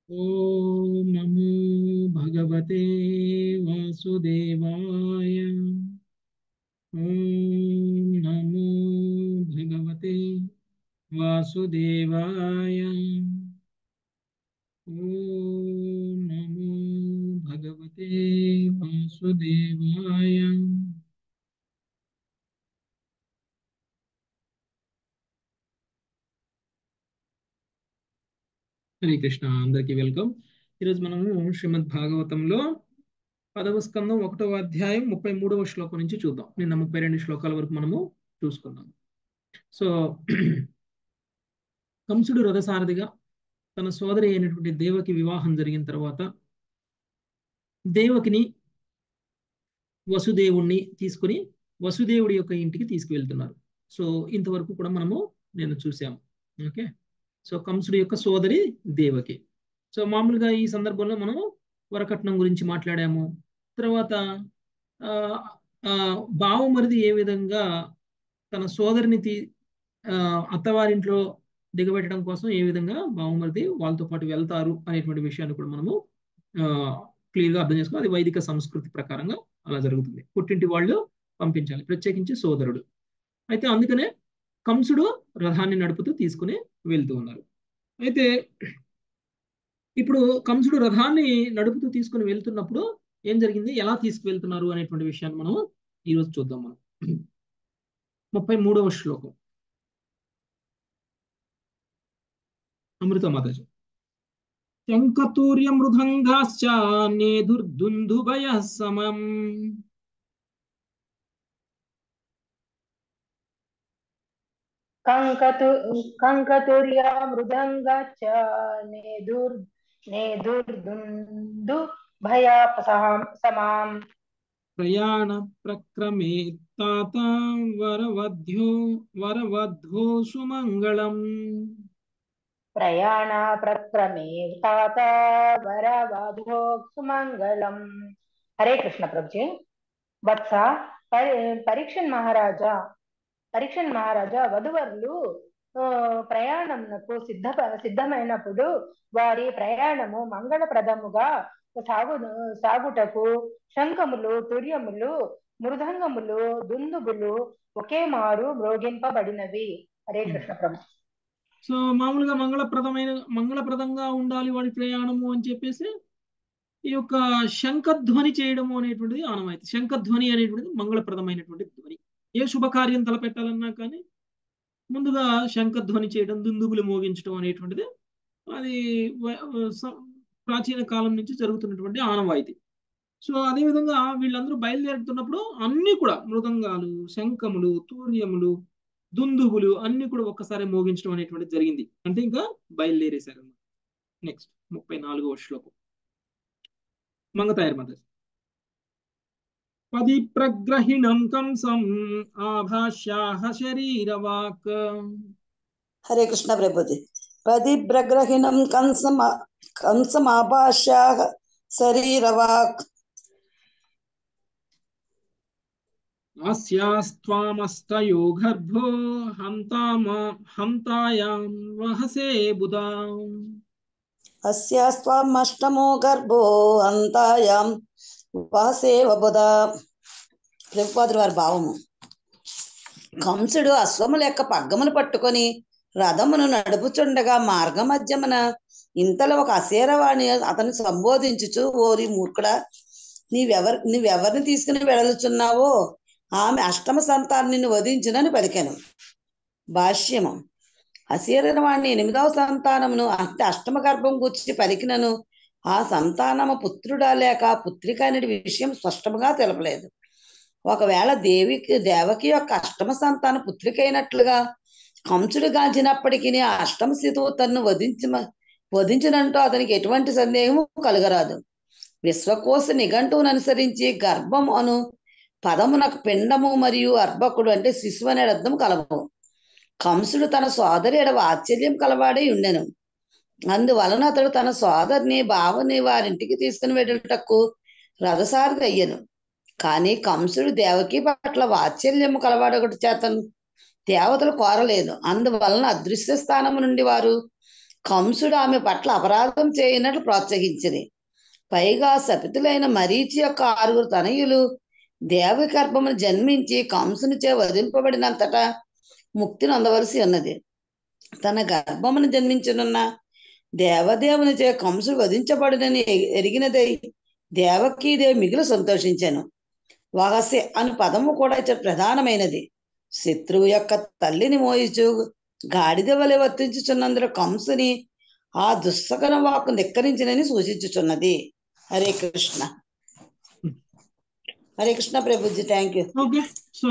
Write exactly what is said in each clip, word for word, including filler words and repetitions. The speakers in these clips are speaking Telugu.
ఓం నమో భగవతే వాసుదేవాయ. ఓం నమో భగవతే వాసుదేవాయ. ఓం నమో భగవతే వాసుదేవాయ. హరే కృష్ణ. అందరికీ వెల్కమ్. ఈరోజు మనము శ్రీమద్ భాగవతంలో పదవ స్కందం ఒకటవ అధ్యాయం ముప్పై మూడవ శ్లోకం నుంచి చూద్దాం. నిన్న ముప్పై రెండు శ్లోకాల వరకు మనము చూసుకున్నాం. సో కంసుడు రథసారథిగా తన సోదరి అయినటువంటి దేవకి వివాహం జరిగిన తర్వాత దేవకిని వసుదేవుణ్ణి తీసుకుని వసుదేవుడి యొక్క ఇంటికి తీసుకువెళ్తున్నారు. సో ఇంతవరకు కూడా మనము నేను చూసాము. ఓకే, సో కంసుడి యొక్క సోదరి దేవకి. సో మామూలుగా ఈ సందర్భంలో మనం వరకట్నం గురించి మాట్లాడాము. తర్వాత ఆ ఆ బావమరిది ఏ విధంగా తన సోదరిని తీ ఆ అత్తవారింట్లో దిగబెట్టడం కోసం ఏ విధంగా బావమరిది వాళ్ళతో పాటు వెళ్తారు అనేటువంటి విషయాన్ని కూడా మనము ఆ క్లియర్ గా అర్థం చేసుకోవాలి. అది వైదిక సంస్కృతి ప్రకారంగా అలా జరుగుతుంది. పుట్టింటి వాళ్ళు పంపించాలి, ప్రత్యేకించి సోదరుడు. అయితే అందుకనే కంసుడు రథాన్ని నడుపుతూ తీసుకుని వెళ్తూ ఉన్నారు. అయితే ఇప్పుడు కంసుడు రథాన్ని నడుపుతూ తీసుకుని వెళ్తున్నప్పుడు ఏం జరిగింది, ఎలా తీసుకువెళ్తున్నారు అనేటువంటి విషయాన్ని మనం ఈరోజు చూద్దాం. మనం ముప్పై మూడవ శ్లోకం అమృత మాతాజీ. శంఖతూర్య మృదంగాశ్చ నేదుర్దుందుభయ సమం కంకతు కంకతుర్యా మృదంగాచ్చ నేదుర్ నేదుర్దుందు భయాపసహం సమాం ప్రయాణ ప్రక్రమే తాత వరవధ్యో వరవధ్వో సుమంగళం. ప్రయాణ ప్రక్రమే తాత వరవధో సుమంగళం. హరే కృష్ణ ప్రభుజీ. వత్స పరి పరీక్షన్ మహారాజా పరీక్షన్ మహారాజా వధువరులు ప్రయాణమునకు సిద్ధ సిద్ధమైనప్పుడు వారి ప్రయాణము మంగళప్రదముగా సాగు సాగుటకు శంఖములు, తుర్యములు, మృదంగములు, దుందుబులు ఒకే మారు మ్రోగింపబడినవి. హరే కృష్ణ ప్రభు. సో మామూలుగా మంగళప్రదమైన మంగళప్రదంగా ఉండాలి వాడి ప్రయాణము అని చెప్పేసి ఈ యొక్క శంఖధ్వని చేయడము అనేటువంటిది ఆనవాయితీ. శంఖధ్వని అనేటువంటిది మంగళప్రదమైనటువంటి ధ్వని. ఏ శుభకార్యం తలపెట్టాలన్నా కానీ ముందుగా శంఖధ్వని చేయడం, దుందుబులు మోగించడం అనేటువంటిది అది ప్రాచీన కాలం నుంచి జరుగుతున్నటువంటి ఆనవాయితీ. సో అదేవిధంగా వీళ్ళందరూ బయలుదేరుతున్నప్పుడు అన్ని కూడా మృదంగాలు, శంఖములు, తూర్యములు, దుందుబులు అన్ని కూడా ఒక్కసారి మోగించడం అనేటువంటిది జరిగింది. అంటే ఇంకా బయలుదేరేశారు. నెక్స్ట్ ముప్పై నాలుగవ శ్లోకం మంగతాయర్ మదర్. పది ప్రగ్రహిణం కంసం ఆభాష్యాహ శరీరవాక్. హరే కృష్ణ ప్రభుజీ. పది ప్రగ్రహిణం కంసం కంసమాభాష్యాహ శరీరవాక్. అస్యాస్త్వామస్తయో గర్భో హంతామా హంతాయాం వహసే బుధా. అస్యాస్త్వామష్టమో గర్భో హంతాయాం వహసే బుధా. ప్రభుపాదుల వారి భావము. కంసుడు అశ్వము లెక్క పగ్గమును పట్టుకొని రథమును నడుపుచుండగా మార్గ మధ్యమున ఇంతలో ఒక అశేరవాణి అతను సంబోధించుచు, ఓరి మూర్ఖుడా, నీవెవరి నీవెవరిని తీసుకుని వెడలుచున్నావో ఆమె అష్టమ సంతానాన్ని వధించునని పలికెను. భాష్యము. అశేరవాణి ఎనిమిదవ సంతానమును అంటే అష్టమ గర్భం గుర్చి పలికినను ఆ సంతానము పుత్రుడా లేక పుత్రిక అనే విషయం స్పష్టంగా తెలపలేదు. ఒకవేళ దేవికి దేవకి యొక్క అష్టమ సంతాన పుత్రిక అయినట్లుగా కంసుడు గాంచినప్పటికీ ఆ అష్టమ శితువు తన్ను వధించి వధించినంటూ అతనికి ఎటువంటి సందేహము కలగరాదు. విశ్వకోశ నిఘంటువును అనుసరించి గర్భం అను పదమునకు పిండము మరియు అర్భకుడు అంటే శిశువు అనే అర్థం కలవు. కంసుడు తన సోదరి ఎడ వాత్సల్యం కలవాడై ఉండెను. అందువలన అతడు తన సోదరిని బావని వారింటికి తీసుకుని వెళ్ళటకు రథసారథి అయ్యను. కానీ కంసుడు దేవకి పట్ల వాత్సల్యము కలవాడొకటి చేతను దేవతలు కోరలేదు. అందువలన అదృశ్య స్థానము నుండి వారు కంసుడు ఆమె పట్ల అపరాధం చేయనట్లు ప్రోత్సహించిరి. పైగా సపితులైన మరీచి యొక్క ఆరుగురు తనయులు దేవకి గర్భమును జన్మించి కంసునిచే వధింపబడినంతటా ముక్తిని అందవలసి ఉన్నది. తన గర్భమును జన్మించనున్న దేవదేవునిచే కంసుడు వధించబడినని ఎరిగినదై దేవకీదేవి మిగులు సంతోషించాను. వహస్య అను పదము కూడా ఇక్కడ ప్రధానమైనది. శత్రువు యొక్క తల్లిని మోయిచు గాడిద వలె వర్తించుచున్నందున కంసుని ఆ దుస్సకన వాక్కు ధిక్కరించినని సూచించుచున్నది. హరే కృష్ణ. హరే కృష్ణ ప్రభుజీ, thank you. Okay, so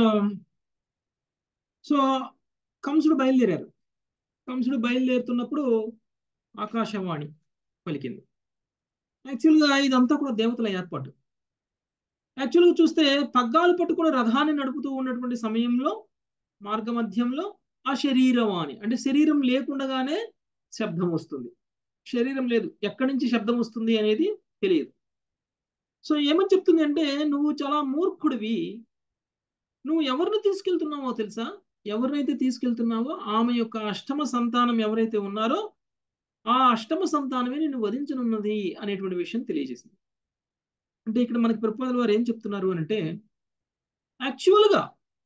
so కంసుడు బయలుదేరారు. కంసుడు బయలుదేరుతున్నప్పుడు ఆకాశవాణి పలికింది. యాక్చువల్గా ఇదంతా కూడా దేవతల ఏర్పాటు. యాక్చువల్గా చూస్తే పగ్గాలు పట్టుకుని రథాన్ని నడుపుతూ ఉన్నటువంటి సమయంలో మార్గ మధ్యంలో ఆ శరీరవాణి అంటే శరీరం లేకుండానే శబ్దం వస్తుంది. శరీరం లేదు, ఎక్కడి నుంచి శబ్దం వస్తుంది అనేది తెలియదు. సో ఏమని చెప్తుంది అంటే, నువ్వు చాలా మూర్ఖుడివి, నువ్వు ఎవరిని తీసుకెళ్తున్నావో తెలుసా? ఎవరినైతే తీసుకెళ్తున్నావో ఆమె యొక్క అష్టమ సంతానం ఎవరైతే ఉన్నారో ఆ అష్టమ సంతానమే నిన్ను వధించనున్నది అనేటువంటి విషయం తెలియజేసింది. అంటే ఇక్కడ మనకి ప్రభుపాదుల వారు ఏం చెప్తున్నారు అని అంటే, యాక్చువల్గా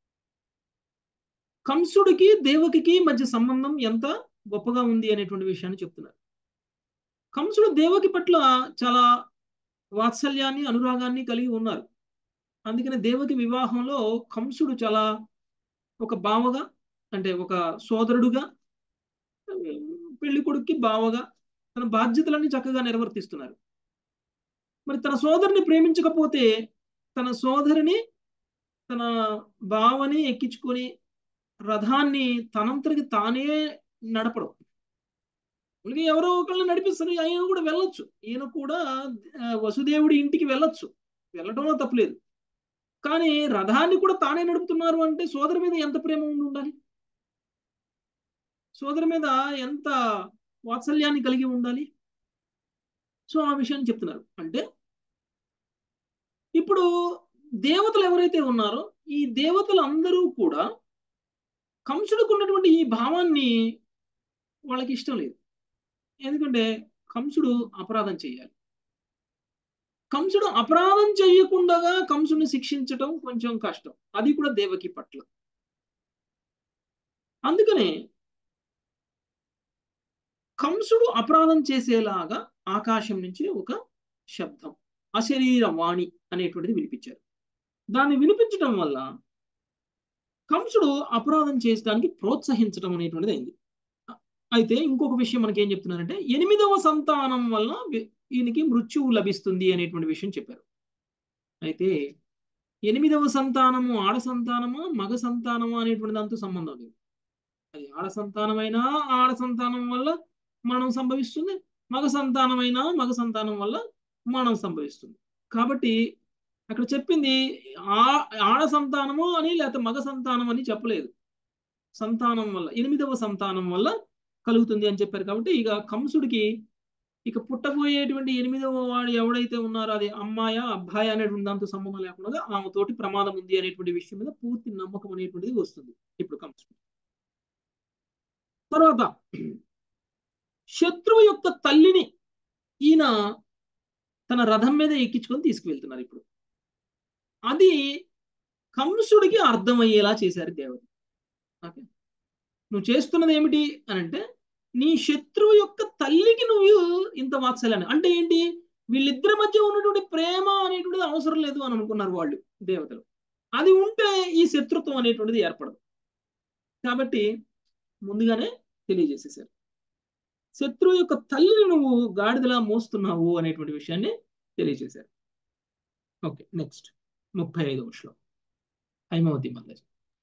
కంసుడికి దేవకికి మధ్య సంబంధం ఎంత గొప్పగా ఉంది అనేటువంటి విషయాన్ని చెప్తున్నారు. కంసుడు దేవకి పట్ల చాలా వాత్సల్యాన్ని అనురాగాన్ని కలిగి ఉన్నారు. అందుకని దేవకి వివాహంలో కంసుడు చాలా ఒక బావగా అంటే ఒక సోదరుడుగా, పెళ్లి కొడుక్కి బావగా తన బాధ్యతలన్నీ చక్కగా నిర్వర్తిస్తున్నారు. మరి తన సోదరుని ప్రేమించకపోతే తన సోదరిని తన బావని ఎక్కించుకొని రథాన్ని తనంతరికి తానే నడపడం, ఎవరో ఒకళ్ళని నడిపిస్తారు, ఆయన కూడా వెళ్ళొచ్చు, ఈయన కూడా వసుదేవుడి ఇంటికి వెళ్ళొచ్చు, వెళ్ళటంలో తప్పలేదు. కానీ రథాన్ని కూడా తానే నడుపుతున్నారు అంటే సోదరు మీద ఎంత ప్రేమ ఉండి ఉండాలి, సోదరు మీద ఎంత వాత్సల్యాన్ని కలిగి ఉండాలి. సో ఆ విషయాన్ని చెప్తున్నారు. అంటే ఇప్పుడు దేవతలు ఎవరైతే ఉన్నారో ఈ దేవతలు అందరూ కూడా కంసుడికి ఉన్నటువంటి ఈ భావాన్ని వాళ్ళకి ఇష్టం లేదు. ఎందుకంటే కంసుడు అపరాధం చేయాలి. కంసుడు అపరాధం చేయకుండా కంసుడిని శిక్షించటం కొంచెం కష్టం, అది కూడా దేవకి పట్ల. అందుకనే కంసుడు అపరాధం చేసేలాగా ఆకాశం నుంచి ఒక శబ్దం అశరీర వాణి అనేటువంటిది వినిపించారు. దాన్ని వినిపించడం వల్ల కంసుడు అపరాధం చేయడానికి ప్రోత్సహించడం అనేటువంటిది అయింది. అయితే ఇంకొక విషయం మనకి ఏం చెప్తున్నారంటే, ఎనిమిదవ సంతానం వల్ల ఈయనకి మృత్యువు లభిస్తుంది అనేటువంటి విషయం చెప్పారు. అయితే ఎనిమిదవ సంతానము ఆడ సంతానమా మగ సంతానమా అనేటువంటి దాంతో సంబంధం లేదు. అది ఆడ సంతానమైనా ఆడ సంతానం వల్ల మరణం సంభవిస్తుంది, మగ సంతానమైనా మగ సంతానం వల్ల మరణం సంభవిస్తుంది. కాబట్టి అక్కడ చెప్పింది ఆ ఆడ సంతానము అని లేకపోతే మగ సంతానం అని చెప్పలేదు. సంతానం వల్ల ఎనిమిదవ సంతానం వల్ల కలుగుతుంది అని చెప్పారు. కాబట్టి ఇక కంసుడికి ఇక పుట్టబోయేటువంటి ఎనిమిదవ వాడు ఎవడైతే ఉన్నారో అది అమ్మాయ అబ్బాయి అనేటువంటి దాంతో సంబంధం లేకుండా ఆమె తోటి ప్రమాదం ఉంది అనేటువంటి విషయం మీద పూర్తి నమ్మకం అనేటువంటిది వస్తుంది ఇప్పుడు కంసుడు. తర్వాత శత్రువు యొక్క తల్లిని ఈయన తన రథం మీద ఎక్కించుకొని తీసుకువెళ్తున్నారు. ఇప్పుడు అది కంసుడికి అర్థమయ్యేలా చేశారు దేవత. ఓకే, నువ్వు చేస్తున్నది ఏమిటి అని అంటే, నీ శత్రువు యొక్క తల్లికి నువ్వు ఇంత వాత్సల్యాన్ని అంటే ఏంటి, వీళ్ళిద్దరి మధ్య ఉన్నటువంటి ప్రేమ అనేటువంటిది అవసరం లేదు అని అనుకున్నారు వాళ్ళు దేవతలు. అది ఉంటే ఈ శత్రుత్వం అనేటువంటిది ఏర్పడదు. కాబట్టి ముందుగానే తెలియజేసేసారు, శత్రువు యొక్క తల్లిని నువ్వు గాడిదలా మోస్తున్నావు అనేటువంటి విషయాన్ని తెలియజేశారు. ఓకే, నెక్స్ట్ ముప్పై ఐదవ శ్లోకం హైమవతి మాతాజీ.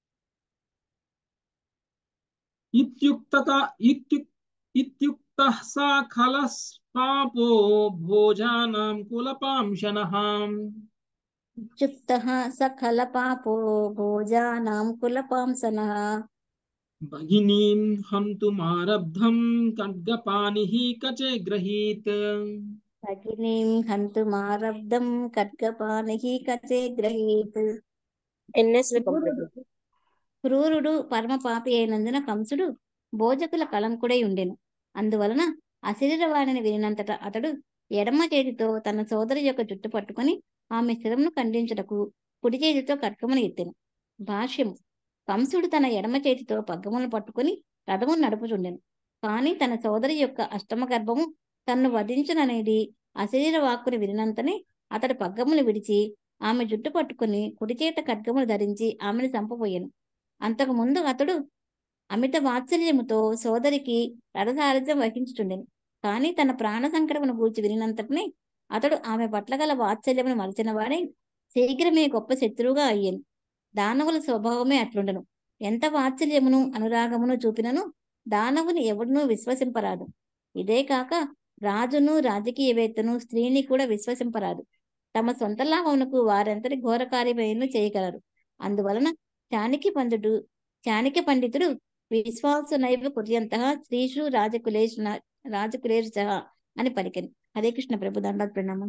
ఇత్యుక్తక ఇత్యుక్ ఇత్యుక్తః సా ఖలస్ పాపో భోజానాం కులపాంశనః. ఇత్యుక్తః స ఖల పాపో భోజానాం కులపాంశనః. భగినీం హంతుమారబ్ధం ఖడ్గపాణిః కచే గ్రహీత్. భగినీం హంతుమారబ్ధం ఖడ్గపాణిః కచే గ్రహీత్. క్రూరుడు పరమ పాపి అయినందున కంసుడు భోజకుల కళంకుడై ఉండెను. అందువలన అశరీరవాణిని వినినంతట అతడు ఎడమ చేతితో తన సోదరి యొక్క జుట్టు పట్టుకొని ఆమె శిరమును ఖండించుటకు కుడి చేతితో ఖడ్గమును ఎత్తెను. భాష్యము: కంసుడు తన ఎడమ చేతితో పగ్గమును పట్టుకుని రథమును నడుపుచుండెను. కానీ తన సోదరి యొక్క అష్టమ గర్భము తన్ను వధించుననేది అశరీర వాక్కుని వినినంతనే అతడు పగ్గములు విడిచి ఆమె జుట్టు పట్టుకుని కుడి చేత ఖడ్గమును ధరించి ఆమెను చంపబోయెను. అంతకు ముందు అతడు అమిత వాత్సల్యముతో సోదరికి రథసారథ్యం వహించుచుండెను. కానీ తన ప్రాణ సంకటమును గూర్చి వినినంతటినే అతడు ఆమె పట్ల గల వాత్సల్యమును మరచిన వాడై శీఘ్రమే గొప్ప శత్రువుగా అయ్యాను. దానవుల స్వభావమే అట్లుండను. ఎంత వాత్సల్యమును అనురాగమును చూపినను దానవుని ఎవడునూ విశ్వసింపరాదు. ఇదే కాక రాజును రాజకీయవేత్తను స్త్రీని కూడా విశ్వసింపరాదు. తమ సొంత లాభమునకు వారంతటి ఘోర కార్యములను చేయగలరు. అందువలన చాణక్య పండితుడు చాణక్య పండితుడు విశ్వాసనైవ కుర్యంతః స్త్రీషు రాజకులేషు రాజకులేషు అని పలికెను. హరే కృష్ణ ప్రభు. దండాత్ ప్రణామం.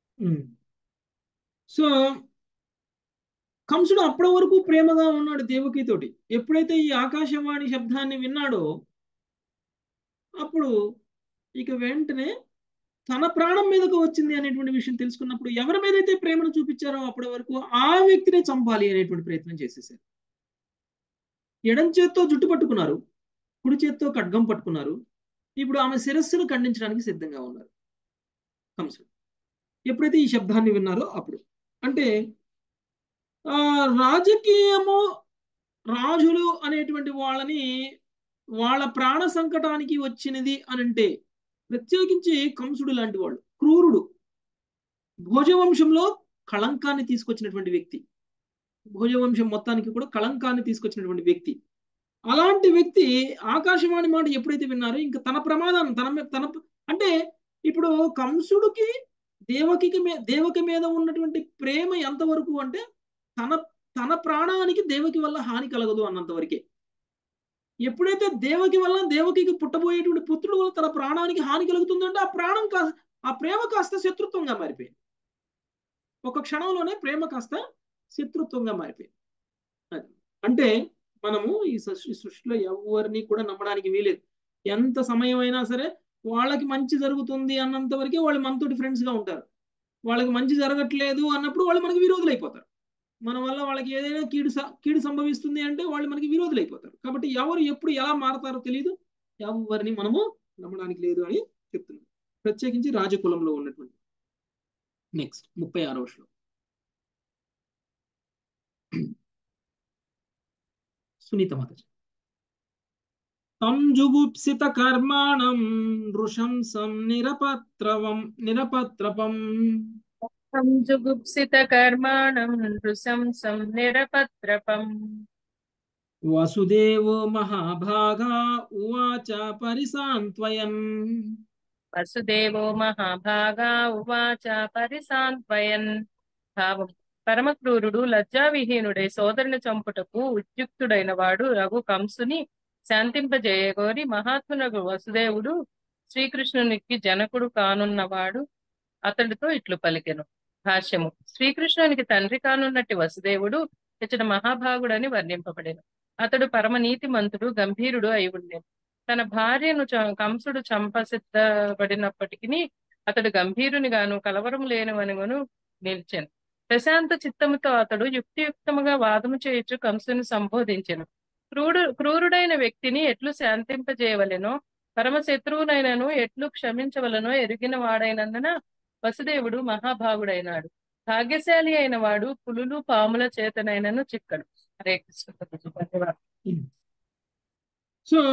సో కంసుడు అప్పటి వరకు ప్రేమగా ఉన్నాడు దేవకితోటి. ఎప్పుడైతే ఈ ఆకాశవాణి శబ్దాన్ని విన్నాడో అప్పుడు ఇక వెంటనే తన ప్రాణం మీదకు వచ్చింది అనేటువంటి విషయం తెలుసుకున్నప్పుడు ఎవరి మీదైతే ప్రేమను చూపించారో అప్పటి వరకు ఆ వ్యక్తినే చంపాలి అనేటువంటి ప్రయత్నం చేసేసారు. ఎడం చేత్తో జుట్టు పట్టుకున్నారు, కుడి చేత్తో ఖడ్గం పట్టుకున్నారు. ఇప్పుడు ఆమె శిరస్సును ఖండించడానికి సిద్ధంగా ఉన్నారు కంసుడు. ఎప్పుడైతే ఈ శబ్దాన్ని విన్నారో అప్పుడు అంటే ఆ రాజకీయము రాజులు అనేటువంటి వాళ్ళని వాళ్ళ ప్రాణ సంకటానికి వచ్చినది అనంటే ప్రత్యేకించి కంసుడు లాంటి వాళ్ళు క్రూరుడు, భోజవంశంలో కళంకాన్ని తీసుకొచ్చినటువంటి వ్యక్తి, భోజవంశం మొత్తానికి కూడా కళంకాన్ని తీసుకొచ్చినటువంటి వ్యక్తి. అలాంటి వ్యక్తి ఆకాశవాణి మాట ఎప్పుడైతే విన్నారో ఇంకా తన ప్రమాదాన్ని తన తన అంటే ఇప్పుడు కంసుడికి దేవకి దేవకి మీద ఉన్నటువంటి ప్రేమ ఎంతవరకు అంటే తన తన ప్రాణానికి దేవకి వల్ల హాని కలగదు అన్నంత వరకే. ఎప్పుడైతే దేవకి వల్ల దేవకి పుట్టబోయేటువంటి పుత్రుడు వల్ల తన ప్రాణానికి హాని కలుగుతుందంటే ఆ ప్రాణం కా ఆ ప్రేమ కాస్త శత్రుత్వంగా మారిపోయింది. ఒక క్షణంలోనే ప్రేమ కాస్త శత్రుత్వంగా మారిపోయింది. అది అంటే మనము ఈ సృష్టిలో ఎవరిని కూడా నమ్మడానికి వీలేదు. ఎంత సమయం అయినా సరే వాళ్ళకి మంచి జరుగుతుంది అన్నంత వరకే వాళ్ళు మనతోటి ఫ్రెండ్స్ గా ఉంటారు. వాళ్ళకి మంచి జరగట్లేదు అన్నప్పుడు వాళ్ళు మనకి విరోధులు అయిపోతారు. మన వల్ల వాళ్ళకి ఏదైనా కీడు కీడు సంభవిస్తుంది అంటే వాళ్ళు మనకి విరోధులు అయిపోతారు. కాబట్టి ఎవరు ఎప్పుడు ఎలా మారతారో తెలియదు, ఎవరిని మనము నమ్మడానికి లేదు అని చెప్తున్నాం. ప్రత్యేకించి రాజకులంలో ఉన్నటువంటి. నెక్స్ట్ ముప్పై ఆరో శ్లోకం. సునీత మాతాజీ. తం జుగుప్సిత కర్మాణం నృశంసం నిరపత్రవం నిరపత్రపం జుగుప్సిత కర్మాణం నృశంసం నిరపత్రపం వసుదేవో మహాభాగా ఉవాచ పరిసాంత్వయన్. వసుదేవో మహాభాగా ఉవాచ పరిసాంత్వయన్. భావం: పరమక్రూరుడు లజ్జావిహీనుడై సోదరుని చంపుటకు ఉద్యుక్తుడైన వాడు రఘు కంసుని శాంతింపజేయగోరి మహాత్మునకు వసుదేవుడు శ్రీకృష్ణునికి జనకుడు కానున్నవాడు అతడితో ఇట్లు పలికెను. భాష్యము: శ్రీకృష్ణునికి తండ్రి కానున్నట్టి వసుదేవుడు ఇచ్చట మహాభాగుడని వర్ణింపబడెను. అతడు పరమనీతి మంతుడు, గంభీరుడు అయి ఉండెను. తన భార్యను కంసుడు చంప సిద్ధపడినప్పటికీ అతడు గంభీరుని గాను కలవరము లేనివనుగను నిలిచెను. ప్రశాంత చిత్తముతో అతడు యుక్తియుక్తముగా వాదము చేయొచ్చు కంసుని సంబోధించెను. క్రూడు క్రూరుడైన వ్యక్తిని ఎట్లు శాంతింపజేయవలెనో, పరమ శత్రువునైనను ఎట్లు క్షమించవలనో ఎరిగిన వాడైనందున వసుదేవుడు మహాభాగుడైనాడు. భాగ్యశాలి అయిన వాడు పులులు పాముల చేతనైనను చిక్కడు. హరే కృష్ణ. సో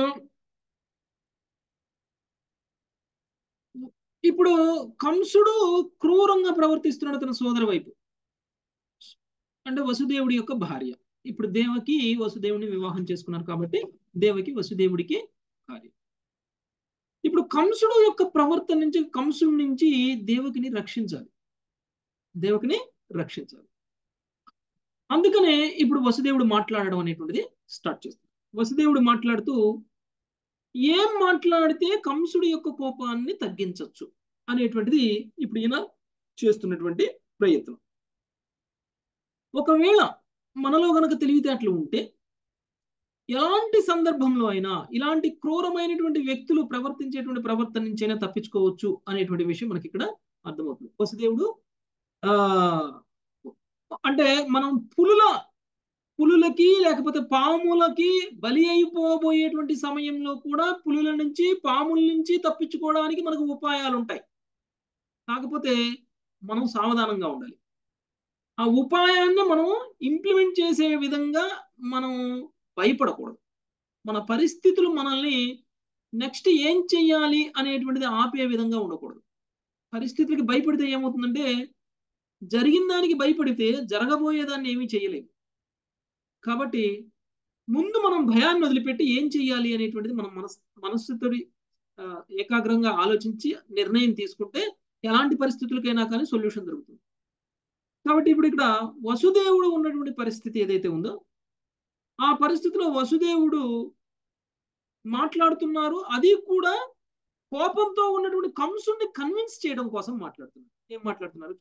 ఇప్పుడు కంసుడు క్రూరంగా ప్రవర్తిస్తున్నాడు తన సోదరు వైపు. అంటే వసుదేవుడి యొక్క భార్య. ఇప్పుడు దేవకి వసుదేవుని వివాహం చేసుకున్నారు కాబట్టి దేవకి వసుదేవుడికి భార్య. ఇప్పుడు కంసుడు యొక్క ప్రవర్తన నుంచి కంసుడి నుంచి దేవకిని రక్షించాలి దేవకిని రక్షించాలి అందుకనే ఇప్పుడు వసుదేవుడు మాట్లాడడం అనేటువంటిది స్టార్ట్ చేస్తాడు. వసుదేవుడు మాట్లాడుతూ ఏం మాట్లాడితే కంసుడి యొక్క కోపాన్ని తగ్గించవచ్చు అనేటువంటిది ఇప్పుడు ఈయన చేస్తున్నటువంటి ప్రయత్నం. ఒకవేళ మనలో గనక తెలివితేటలు ఉంటే ఎలాంటి సందర్భంలో అయినా ఇలాంటి క్రూరమైనటువంటి వ్యక్తులు ప్రవర్తించేటువంటి ప్రవర్తన నుంచి అయినా తప్పించుకోవచ్చు అనేటువంటి విషయం మనకి ఇక్కడ అర్థమవుతుంది. వసుదేవుడు ఆ అంటే మనం పులుల పులులకి లేకపోతే పాములకి బలి అయిపోబోయేటువంటి సమయంలో కూడా పులుల నుంచి పాముల నుంచి తప్పించుకోవడానికి మనకు ఉపాయాలు ఉంటాయి. కాకపోతే మనం సావధానంగా ఉండాలి. ఆ ఉపాయాన్ని మనం ఇంప్లిమెంట్ చేసే విధంగా మనం భయపడకూడదు. మన పరిస్థితులు మనల్ని నెక్స్ట్ ఏం చెయ్యాలి అనేటువంటిది ఆపే విధంగా ఉండకూడదు. పరిస్థితులకి భయపడితే ఏమవుతుందంటే జరిగిన దానికి భయపడితే జరగబోయేదాన్ని ఏమీ చేయలేము. కాబట్టి ముందు మనం భయాన్ని వదిలిపెట్టి ఏం చెయ్యాలి అనేటువంటిది మనం మనస్ మనస్సుతో ఏకాగ్రంగా ఆలోచించి నిర్ణయం తీసుకుంటే ఎలాంటి పరిస్థితులకైనా కానీ సొల్యూషన్ దొరుకుతుంది. కాబట్టి ఇప్పుడు ఇక్కడ వసుదేవుడు ఉన్నటువంటి పరిస్థితి ఏదైతే ఉందో ఆ పరిస్థితిలో వసుదేవుడు మాట్లాడుతున్నారు. అది కూడా కోపంతో ఉన్నటువంటి కంసుని కన్విన్స్ చేయడం కోసం మాట్లాడుతున్నారు. ఏం మాట్లాడుతున్నారు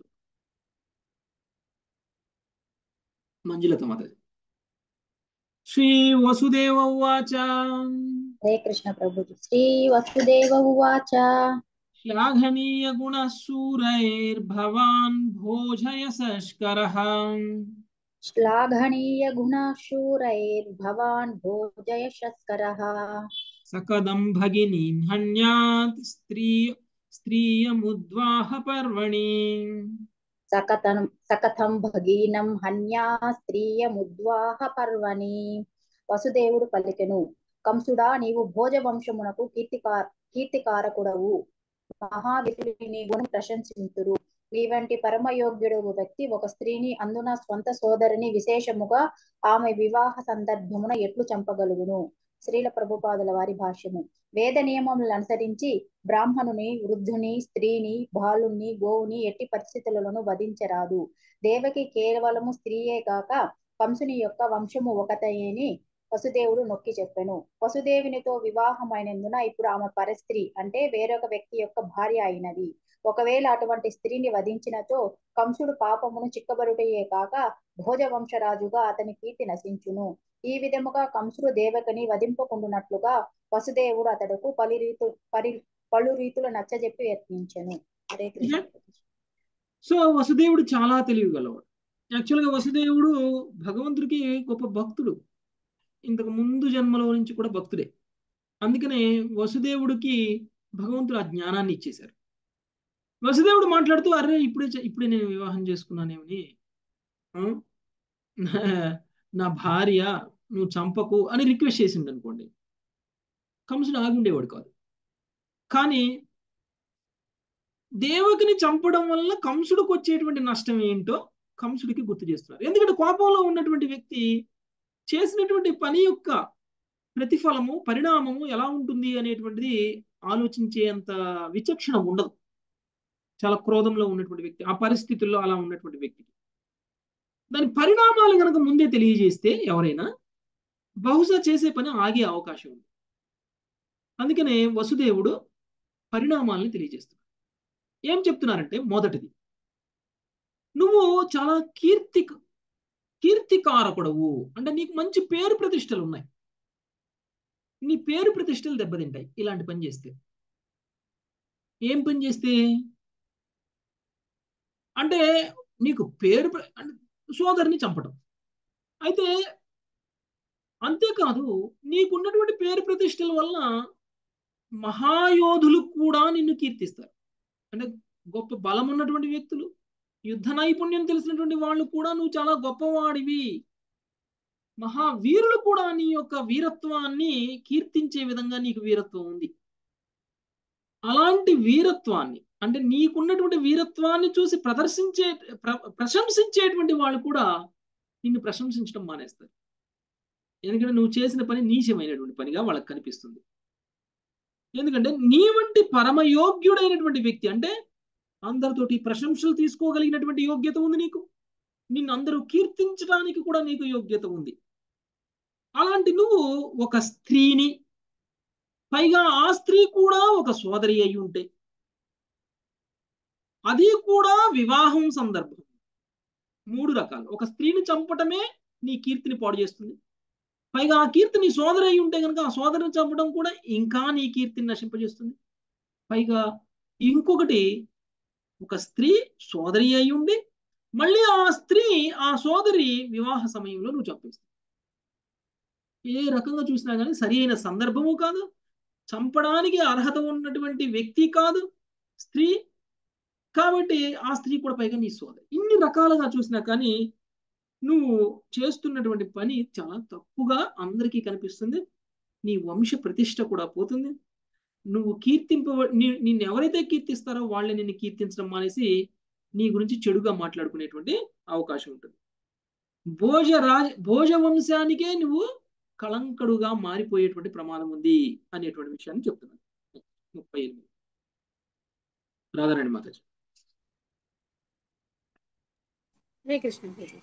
మంజులత మాత. శ్రీ వసుదేవ ఉవాచ. హరే కృష్ణ ప్రభుజీ. శ్రీ వసుదేవ ఉవాచ. శ్లాఘనీయ గుణశూరైర్భవాన్ భోజయసష్కరః. శ్లాఘనీయ గుణశూరైర్భవాన్ భోజయసష్కరః. సకదం భగినీం హన్యాత్ స్త్రీ స్త్రీయముద్వాహ పర్వణి. సకతం సకథం భగీనం హన్యా స్త్రీయముద్వాహ పర్వణి. వసుదేవుడు పలికెను, కంసుడా, నీవు భోజ వంశమునకు కీర్తికార కీర్తికారకుడవు. మహావీరులు నీ గుణం ప్రశంసింతురు. నీ వంటి పరమయోగ్యుడు వ్యక్తి ఒక స్త్రీని, అందున స్వంత సోదరిని, విశేషముగా ఆమె వివాహ సందర్భమున ఎట్లు చంపగలుగును? శ్రీల ప్రభుపాదుల వారి భాష్యము. వేద నియమములను అనుసరించి బ్రాహ్మణుని, వృద్ధుని, స్త్రీని, బాలుని, గోవుని ఎట్టి పరిస్థితులను వధించరాదు. దేవకి కేవలము స్త్రీయే కాక కంసుని యొక్క వంశము ఒకటేని వసుదేవుడు నొక్కి చెప్పెను. వసుదేవునితో వివాహమైనందున ఇప్పుడు ఆమె పరస్త్రీ అంటే వేరొక వ్యక్తి యొక్క భార్య అయినది. ఒకవేళ అటువంటి స్త్రీని వధించినచో కంసుడు పాపమును చిక్కబరుటయే కాక భోజ వంశరాజుగా అతని కీర్తి నశించును. ఈ విధముగా కంసుడు దేవకిని వధింపకుండునట్లుగా వసుదేవుడు అతడుకు పలు రీతు పరి పలు రీతులు నచ్చజెప్పి యత్నించెను. హరే కృష్ణ. సో వసుదేవుడు చాలా తెలివిగలవాడు. యాక్చువల్గా వసుదేవుడు భగవంతుడికి గొప్ప భక్తుడు. ఇంతకు ముందు జన్మలో నుంచి కూడా భక్తుడే. అందుకనే వసుదేవుడికి భగవంతుడు ఆ జ్ఞానాన్ని ఇచ్చేశారు. వసుదేవుడు మాట్లాడుతూ, అరే ఇప్పుడే ఇప్పుడే నేను వివాహం చేసుకున్నానేమని, నా భార్య నువ్వు చంపకు అని రిక్వెస్ట్ చేసిండు అనుకోండి, కంసుడు ఆగి ఉండేవాడు కాదు. కానీ దేవకిని చంపడం వల్ల కంసుడికి వచ్చేటువంటి నష్టం ఏంటో కంసుడికి గుర్తు చేస్తున్నారు. ఎందుకంటే కోపంలో ఉన్నటువంటి వ్యక్తి చేసినటువంటి పని యొక్క ప్రతిఫలము, పరిణామము ఎలా ఉంటుంది అనేటువంటిది ఆలోచించేంత విచక్షణ ఉండదు చాలా క్రోధంలో ఉన్నటువంటి వ్యక్తి, ఆ పరిస్థితుల్లో అలా ఉన్నటువంటి వ్యక్తికి. దాని పరిణామాలు కనుక ముందే తెలియజేస్తే ఎవరైనా బహుశా చేసే పని ఆగే అవకాశం ఉంది. అందుకనే వసుదేవుడు పరిణామాలను తెలియజేస్తున్నాడు. ఏం చెప్తున్నారంటే, మొదటిది, నువ్వు చాలా కీర్తి కీర్తికారకుడవు అంటే నీకు మంచి పేరు ప్రతిష్టలు ఉన్నాయి. నీ పేరు ప్రతిష్టలు దెబ్బతింటాయి ఇలాంటి పని చేస్తే. ఏం పని చేస్తే అంటే నీకు పేరు సోదరిని చంపడం. అయితే అంతేకాదు, నీకున్నటువంటి పేరు ప్రతిష్టల వల్ల మహాయోధులు కూడా నిన్ను కీర్తిస్తారు. అంటే గొప్ప బలం ఉన్నటువంటి వ్యక్తులు, యుద్ధ నైపుణ్యం తెలిసినటువంటి వాళ్ళు కూడా నువ్వు చాలా గొప్పవాడివి, మహావీరులు కూడా నీ యొక్క వీరత్వాన్ని కీర్తించే విధంగా నీకు వీరత్వం ఉంది. అలాంటి వీరత్వాన్ని అంటే నీకున్నటువంటి వీరత్వాన్ని చూసి ప్రదర్శించే ప్రశంసించేటువంటి వాళ్ళు కూడా నిన్ను ప్రశంసించడం మానేస్తారు. ఎందుకంటే నువ్వు చేసిన పని నీచమైనటువంటి పనిగా వాళ్ళకి కనిపిస్తుంది. ఎందుకంటే నీ వంటి పరమయోగ్యుడైనటువంటి వ్యక్తి అంటే అందరితోటి ప్రశంసలు తీసుకోగలిగినటువంటి యోగ్యత ఉంది నీకు, నిన్ను అందరూ కీర్తించడానికి కూడా నీకు యోగ్యత ఉంది. అలాంటి నువ్వు ఒక స్త్రీని, పైగా ఆ స్త్రీ కూడా ఒక సోదరి అయి ఉంటే, అది కూడా వివాహం సందర్భం, మూడు రకాలు. ఒక స్త్రీని చంపటమే నీ కీర్తిని పాడు చేస్తుంది, పైగా ఆ కీర్తి నీ సోదరి అయి ఉంటే కనుక ఆ సోదరిని చంపడం కూడా ఇంకా నీ కీర్తిని నశింపజేస్తుంది. పైగా ఇంకొకటి, ఒక స్త్రీ సోదరి అయి ఉండి మళ్ళీ ఆ స్త్రీ ఆ సోదరి వివాహ సమయంలో నువ్వు చంపేస్తావు. ఏ రకంగా చూసినా కానీ సరి అయిన సందర్భము కాదు, చంపడానికి అర్హత ఉన్నటువంటి వ్యక్తి కాదు స్త్రీ. కాబట్టి ఆ స్త్రీ కూడా పైగా నీ సోదరి. ఇన్ని రకాలుగా చూసినా కానీ నువ్వు చేస్తున్నటువంటి పని చాలా తప్పుగా అందరికీ కనిపిస్తుంది. నీ వంశ ప్రతిష్ట కూడా పోతుంది. నువ్వు కీర్తింప నిన్ను ఎవరైతే కీర్తిస్తారో వాళ్ళని నిన్ను కీర్తించడం మానేసి నీ గురించి చెడుగా మాట్లాడుకునేటువంటి అవకాశం ఉంటుంది. భోజ రాజ భోజ వంశానికే నువ్వు కళంకడుగా మారిపోయేటువంటి ప్రమాదం ఉంది అనేటువంటి విషయాన్ని చెప్తున్నాను. ముప్పై ఎనిమిది రాధారాణి మాతాజీ. హరే కృష్ణ ప్రభుజీ.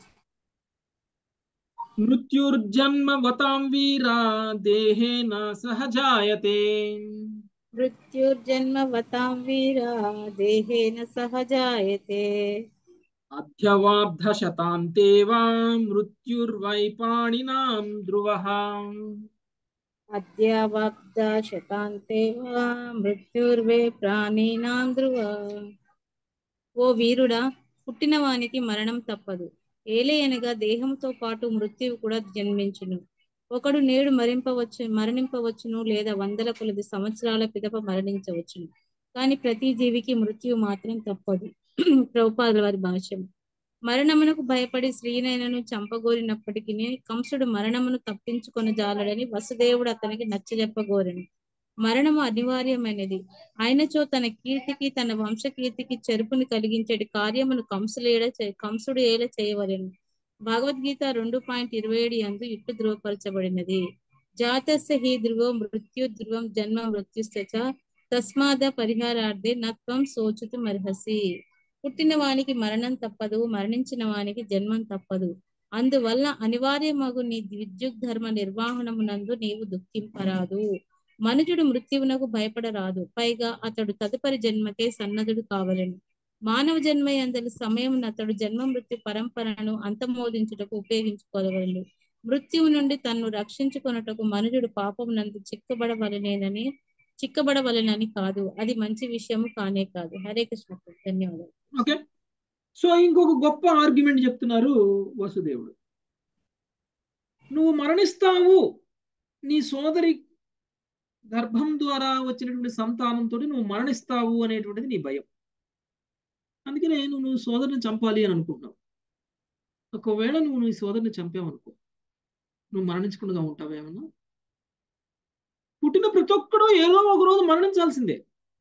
మృత్యుర్జన్మ వతాం వీరా దేహేన సహజాయతే. మృత్యుర్జన్మ వతాం వీరా దేహేన సహజాయతే. అధ్యవాబ్ధ శతాంతే వా మృత్యుర్వై పాణినాం ధ్రువః. అద్యావబ్ధ శతాంతే వా మృత్యుర్వే ప్రాణినాం ధ్రువ. ఓ వీరుడా, పుట్టిన వానికి మరణం తప్పదు. ఏలయనగా దేహంతో పాటు మృత్యువు కూడా జన్మించును. ఒకడు నేడు మరింపవచ్చు మరణింపవచ్చును లేదా వందల కొలది సంవత్సరాల పిదప మరణించవచ్చును. కానీ ప్రతి జీవికి మృత్యువు మాత్రం తప్పదు. ప్రభుపాదుల వారి భాష్యం. మరణమునకు భయపడి శ్రీనైనను చంపగోరినప్పటికీ కంసుడు మరణమును తప్పించుకొని జాలడని వసుదేవుడు అతనికి నచ్చజెప్పగోరెను. మరణము అనివార్యమైనది అయినచో తన కీర్తికి తన వంశ కీర్తికి చెరుపుని కలిగించేటి కార్యమును కంసులేడ కంసుడు ఏల చేయవలెను. భగవద్గీత రెండు పాయింట్ ఇరవై ఏడు యందు ఇట్లు ధృవపరచబడినది. జాతస్య హి ధ్రువో మృత్యు ధ్రువం జన్మ మృత్యుశ్చ తస్మాద పరిహారార్థే నత్వం శోచితు మర్హసి. పుట్టిన వానికి మరణం తప్పదు, మరణించిన వానికి జన్మం తప్పదు. అందువల్ల అనివార్యమగు నీ విద్యుత్ ధర్మ నిర్వహణమునందు నీవు దుఃఖింపరాదు. మనుజుడు మృత్యువునకు భయపడరాదు, పైగా అతడు తదుపరి జన్మకే సన్నద్ధుడు కావలెను. మానవ జన్మ యందలి సమయం అతడు జన్మ మృత్యు పరంపరను అంతమోదించుటకు ఉపయోగించుకోగలడు. మృత్యువు నుండి తన్ను రక్షించుకొనుటకు మనుజుడు పాపమునందు చిక్కబడవలనేనని చిక్కబడవలనని కాదు. అది మంచి విషయము కానే కాదు. హరే కృష్ణ. ధన్యవాదాలు. ఓకే, సో ఇంకొక గొప్ప ఆర్గ్యుమెంట్ చెప్తున్నారు వసుదేవుడు. నువ్వు మరణిస్తావు, నీ సోదరి గర్భం ద్వారా వచ్చినటువంటి సంతానంతో నువ్వు మరణిస్తావు అనేటువంటిది నీ భయం. అందుకనే నువ్వు నువ్వు సోదరిని చంపాలి అని అనుకుంటున్నావు. ఒకవేళ నువ్వు నీ సోదరిని చంపావనుకో, నువ్వు మరణించకుండా ఉంటావేమన్నా? పుట్టిన ప్రతి ఒక్కడు ఏదో ఒక రోజు మరణించాల్సిందే.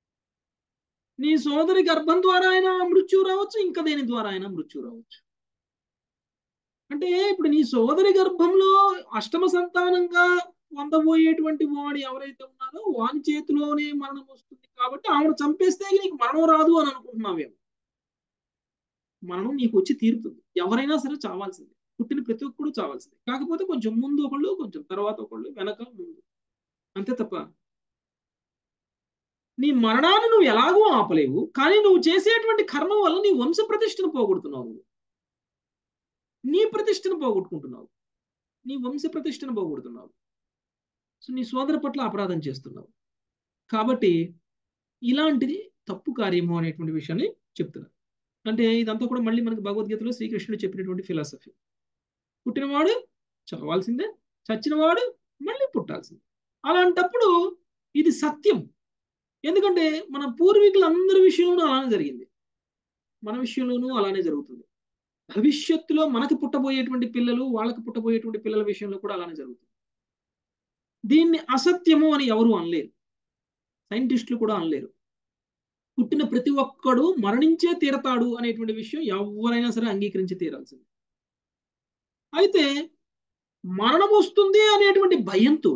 నీ సోదరి గర్భం ద్వారా అయినా మృత్యు రావచ్చు, ఇంకా దేని ద్వారా అయినా మృత్యు రావచ్చు. అంటే ఇప్పుడు నీ సోదరి గర్భంలో అష్టమ సంతానంగా పొందబోయేటువంటి వాడు ఎవరైతే ఉన్నారో వాని చేతిలోనే మరణం వస్తుంది. కాబట్టి ఆవిడ చంపేస్తే నీకు మరణం రాదు అని అనుకుంటున్నావేమో. మరణం నీకు వచ్చి తీరుతుంది. ఎవరైనా సరే చావాల్సిందే. పుట్టిన ప్రతి ఒక్కడు చావాల్సిందే. కాకపోతే కొంచెం ముందు ఒకళ్ళు, కొంచెం తర్వాత ఒకళ్ళు, వెనక ముందు, అంతే తప్ప నీ మరణాన్ని నువ్వు ఎలాగో ఆపలేవు. కానీ నువ్వు చేసేటువంటి కర్మ వల్ల నీ వంశ ప్రతిష్టను పోగొడుతున్నావు. నువ్వు నీ ప్రతిష్టను పోగొట్టుకుంటున్నావు, నీ వంశ ప్రతిష్టను పోగొడుతున్నావు. సో నీ సోదరు పట్ల అపరాధం చేస్తున్నావు. కాబట్టి ఇలాంటిది తప్పు కార్యము అనేటువంటి విషయాన్ని చెప్తున్నారు. అంటే ఇదంతా కూడా మళ్ళీ మనకి భగవద్గీతలో శ్రీకృష్ణుడు చెప్పినటువంటి ఫిలాసఫీ. పుట్టినవాడు చావాల్సిందే, చచ్చినవాడు మళ్ళీ పుట్టాల్సిందే. అలాంటప్పుడు ఇది సత్యం. ఎందుకంటే మన పూర్వీకులందరి విషయంలోనూ అలానే జరిగింది, మన విషయంలోనూ అలానే జరుగుతుంది. భవిష్యత్తులో మనకు పుట్టబోయేటువంటి పిల్లలు, వాళ్ళకి పుట్టబోయేటువంటి పిల్లల విషయంలో కూడా అలానే జరుగుతుంది. దీన్ని అసత్యము అని ఎవరు అనలేరు, సైంటిస్టులు కూడా అనలేరు. పుట్టిన ప్రతి ఒక్కడు మరణించే తీరతాడు అనేటువంటి విషయం ఎవరైనా సరే అంగీకరించి తీరాల్సింది. అయితే మరణం వస్తుంది అనేటువంటి భయంతో,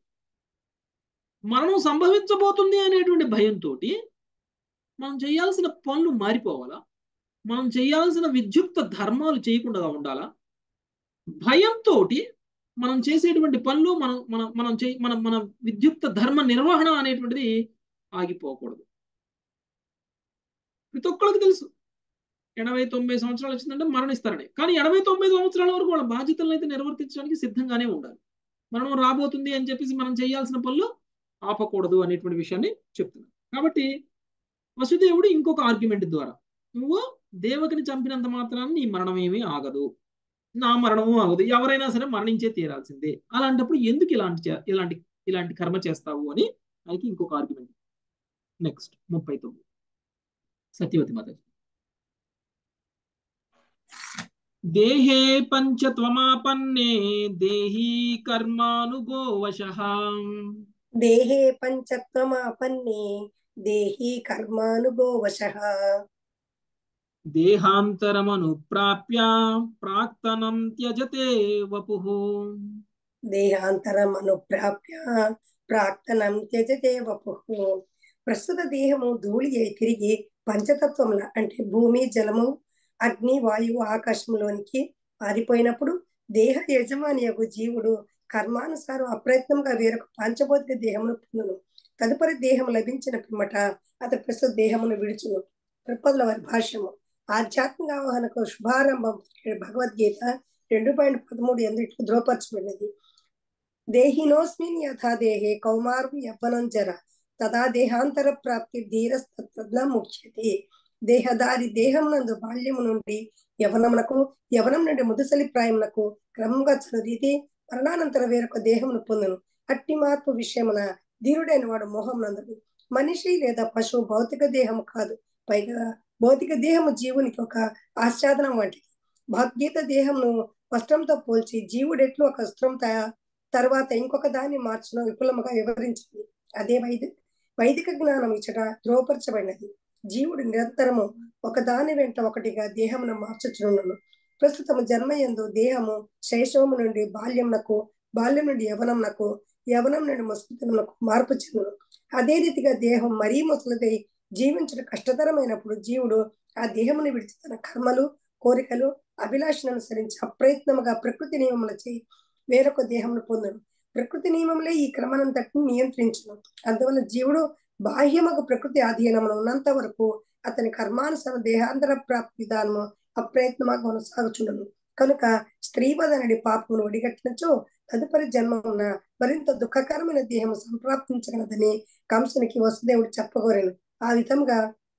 మరణం సంభవించబోతుంది అనేటువంటి భయంతో మనం చేయాల్సిన పనులు మారిపోవాలా? మనం చేయాల్సిన విద్యుక్త ధర్మాలు చేయకుండా ఉండాలా? భయంతో మనం చేసేటువంటి పనులు మనం మనం మనం చే మన మన విద్యుక్త ధర్మ నిర్వహణ అనేటువంటిది ఆగిపోకూడదు. ప్రతి ఒక్కరికి తెలుసు ఎనభై తొంభై సంవత్సరాలు వచ్చిందంటే మరణిస్తారని. కానీ ఎనభై తొంభై సంవత్సరాల వరకు వాళ్ళ బాధ్యతలను అయితే నిర్వర్తించడానికి సిద్ధంగానే ఉండాలి. మరణం రాబోతుంది అని చెప్పేసి మనం చేయాల్సిన పనులు ఆపకూడదు అనేటువంటి విషయాన్ని చెప్తున్నాను. కాబట్టి వసుదేవుడు ఇంకొక ఆర్గ్యుమెంట్ ద్వారా, నువ్వు దేవకిని చంపినంత మాత్రాన నీ మరణం ఏమీ ఆగదు, నా మరణము ఆగదు, ఎవరైనా సరే మరణించే తీరాల్సిందే, అలాంటప్పుడు ఎందుకు ఇలాంటి ఇలాంటి ఇలాంటి కర్మ చేస్తావు అని ఆయనకి ఇంకొక ఆర్గ్యుమెంట్. నెక్స్ట్ ముప్పై తొమ్మిది సత్యవతి మాత. దేహే పంచత్వమాపన్నే దేహీ కర్మానుగో వశః. దేహే పంచత్వమాపన్నే దేహీ కర్మానుగో వశః. దేహాంతరమను ప్రాప్య ప్రాక్తనం త్యజతే వపుః. దేహాంతరమను ప్రాప్య ప్రాక్తనం త్యజతే వపుః. ప్రస్తుత దేహము ధూళి అయి తిరిగి పంచతత్వముల అంటే భూమి, జలము, అగ్ని, వాయువు, ఆకాశంలోనికి మారిపోయినప్పుడు దేహ యజమానియగు జీవుడు కర్మానుసారం అప్రయత్నంగా వేరొక పంచభౌతిక దేహమును పొందును. తదుపరి దేహం లభించిన పిమ్మట అతని ప్రస్తుత దేహమును విడుచును. ప్రపదుల వారి భాష్యము. ఆధ్యాత్మిక అవగాహనకు శుభారంభం భగవద్గీత రెండు పాయింట్ పదమూడు ఎందుకు ధ్రువపరచబడినది. దేహినోస్మిన్ యథా దేహే కౌమారం యవ్వనం జర తదా దేహాంతర ప్రాప్తి ధీరస్తత్న ముఖ్యతే. దేహదారి దేహం నందు బాల్యము నుండి యవనమునకు, యవనం నుండి ముదుసలి ప్రాయమునకు క్రమంగా చదివితే మరణానంతర వేరొక దేహమును పొందును. అట్టి మార్పు విషయమున ధీరుడైన వాడు మోహం నందుడు. మనిషి లేదా పశువు భౌతిక దేహం కాదు, పైగా భౌతిక దేహము జీవునికి ఒక ఆస్వాదనం వంటిది. భగవద్గీత దేహంను వస్త్రంతో పోల్చి జీవుడు ఎట్లు ఒక వస్త్రం తర్వాత ఇంకొక దాన్ని మార్చును విపులముగా వివరించింది. అదే వైద్య వైదిక జ్ఞానం ఇచ్చట ధ్రువపరచబడినది. జీవుడు నిరంతరము ఒకదాని వెంట ఒకటిగా దేహమును మార్చుచున్నాను. ప్రస్తుతము జన్మయందు దేహము శైశవము నుండి బాల్యమునకు, బాల్యం నుండి యవనమునకు, యవనం నుండి ముసలితనమునకు మార్పు చెందును. అదే రీతిగా దేహం మరీ ముసలిదై జీవించడం కష్టతరమైనప్పుడు జీవుడు ఆ దేహమును విడిచి తన కర్మలు, కోరికలు, అభిలాషను అనుసరించి అప్రయత్నముగా ప్రకృతి నియమములచే వేరొక దేహమును పొందును. ప్రకృతి నియమములే ఈ క్రమనంతటిని నియంత్రించును. అందువల్ల జీవుడు బాహ్యమగు ప్రకృతి ఆధీనమును ఉన్నంత వరకు అతని కర్మానుసార దేహాంతర ప్రాప్తి విధానము అప్రయత్నముగా కొనసాగుచుండును. కనుక స్త్రీవదనడి పాపమును ఒడిగట్టినచో తదుపరి జన్మమున మరింత దుఃఖకరమైన దేహము సంప్రాప్తించగలదని కంసునికి వసుదేవుడు చెప్పగోరెను. ఆ విధంగా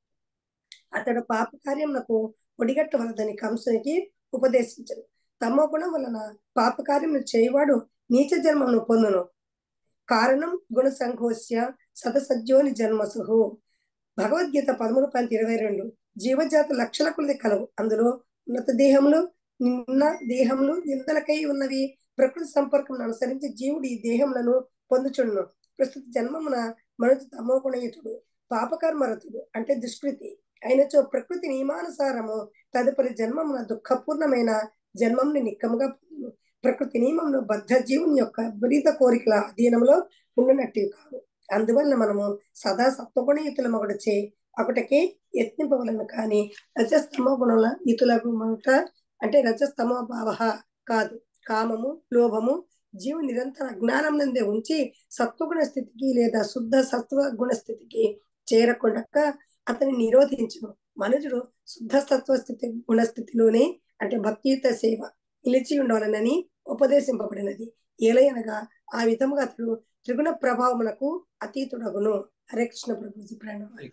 అతడు పాప కార్యమునకు ఒడిగట్టవలదని కంసునికి ఉపదేశించను. తమో గుణం వలన పాప కార్యములు చేయవాడు నీచ జన్మను పొందును. కారణం గుణ సంఘోస్య సదసజ్జోని జన్మసు. భగవద్గీత పదమూడు పాయింట్ ఇరవై రెండు. జీవజాత లక్షల కొలది కలవు, అందులో ఉన్నత దేహములు, నిన్న దేహములు నిందలకై ఉన్నవి. ప్రకృతి సంపర్కం అనుసరించి జీవుడు ఈ దేహములను పొందుచుండును. ప్రస్తుత జన్మమున మనుషు తమో గుణయుతుడు, పాపకర్మరతుడు అంటే దుష్కృతి అయినచో ప్రకృతి నియమానుసారము తదుపరి జన్మమున దుఃఖపూర్ణమైన జన్మంని నిక్కముగా పొందును. ప్రకృతి నియమంలో బద్ధ జీవుని యొక్క విపరీత కోరికల అధీనంలో ఉండినట్టు కాదు. అందువల్ల మనము సదా సత్వగుణయుతుల మొగడచే ఒకటికే యత్నింపవలను కానీ రజస్తమో గుణముల యుతులకు మొదట అంటే రజస్తమో భావ కాదు. కామము, లోభము జీవు నిరంతర అజ్ఞానం నందే ఉంచి సత్వగుణ స్థితికి లేదా శుద్ధ సత్వ గుణ స్థితికి చేరకుండా అతని నిరోధించును. మనుషుడు శుద్ధ సత్వ స్థితి గుణస్థితిలోనే అంటే భక్తియుత సేవ నిలిచి ఉండాలనని ఉపదేశింపబడినది. ఏలయనగా ఆ విధముగా అతడు త్రిగుణ ప్రభావమునకు అతీతుడగును. హరే కృష్ణ ప్రభుజీ ప్రణామాలు.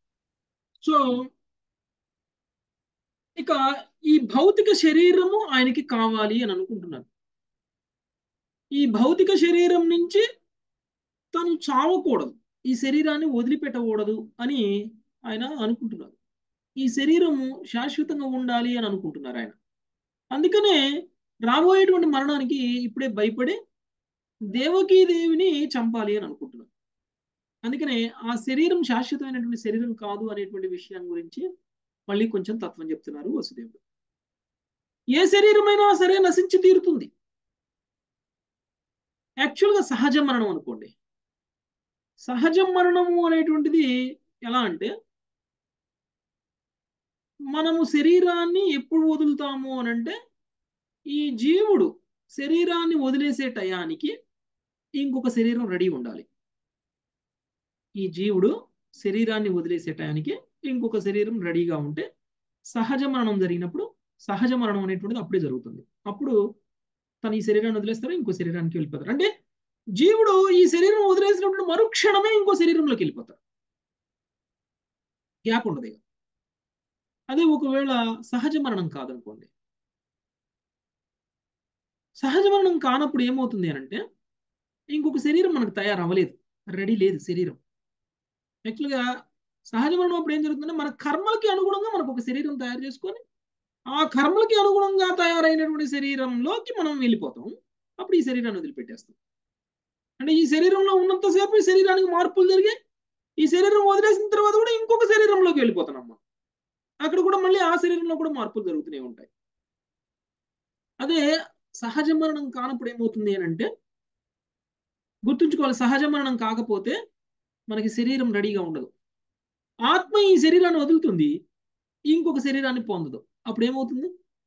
సో ఇక ఈ భౌతిక శరీరము ఆయనకి కావాలి అని అనుకుంటున్నారు. ఈ భౌతిక శరీరం నుంచి తను చావకూడదు, ఈ శరీరాన్ని వదిలిపెట్టకూడదు అని ఆయన అనుకుంటున్నారు. ఈ శరీరము శాశ్వతంగా ఉండాలి అని అనుకుంటున్నారు ఆయన. అందుకనే రాబోయేటువంటి మరణానికి ఇప్పుడే భయపడి దేవకీదేవిని చంపాలి అని అనుకుంటున్నారు. అందుకనే ఆ శరీరం శాశ్వతమైనటువంటి శరీరం కాదు అనేటువంటి విషయం గురించి మళ్ళీ కొంచెం తత్వం చెప్తున్నారు వసుదేవుడు. ఏ శరీరమైనా సరే నశించి తీరుతుంది. యాక్చువల్గా సహజ మరణం అనుకోండి. సహజ మరణము అనేటువంటిది ఎలా అంటే, మనము శరీరాన్ని ఎప్పుడు వదులుతాము అని అంటే, ఈ జీవుడు శరీరాన్ని వదిలేసే టయానికి ఇంకొక శరీరం రెడీ ఉండాలి. ఈ జీవుడు శరీరాన్ని వదిలేసే టయానికి ఇంకొక శరీరం రెడీగా ఉంటే సహజ మరణం జరిగినప్పుడు సహజ మరణం అనేటువంటిది అప్పుడే జరుగుతుంది. అప్పుడు తను ఈ శరీరాన్ని వదిలేస్తారు, ఇంకో శరీరానికి వెళ్ళిపోతారు. అంటే జీవుడు ఈ శరీరం వదిలేసినప్పుడు మరుక్షణమే ఇంకో శరీరంలోకి వెళ్ళిపోతారు, గ్యాప్ ఉండదు ఇక. అదే ఒకవేళ సహజ మరణం కాదనుకోండి, సహజ మరణం కానప్పుడు ఏమవుతుంది అని అంటే ఇంకొక శరీరం మనకు తయారవ్వలేదు, రెడీ లేదు శరీరం. యాక్చువల్గా సహజ మరణం అప్పుడు ఏం జరుగుతుందంటే మన కర్మలకి అనుగుణంగా మనకు ఒక శరీరం తయారు చేసుకొని ఆ కర్మలకి అనుగుణంగా తయారైనటువంటి శరీరంలోకి మనం వెళ్ళిపోతాం. అప్పుడు ఈ శరీరాన్ని వదిలిపెట్టేస్తాం. అంటే ఈ శరీరంలో ఉన్నంతసేపు ఈ శరీరానికి మార్పులు జరిగి ఈ శరీరం వదిలేసిన తర్వాత కూడా ఇంకొక శరీరంలోకి వెళ్ళిపోతున్నాం మనం. అక్కడ కూడా మళ్ళీ ఆ శరీరంలో కూడా మార్పులు జరుగుతూనే ఉంటాయి. అదే సహజ మరణం కానప్పుడు ఏమవుతుంది అని అంటే గుర్తుంచుకోవాలి, సహజ మరణం కాకపోతే మనకి శరీరం రెడీగా ఉండదు. ఆత్మ ఈ శరీరాన్ని వదులుతుంది, ఇంకొక శరీరాన్ని పొందదు. అప్పుడు ఏమవుతుంది?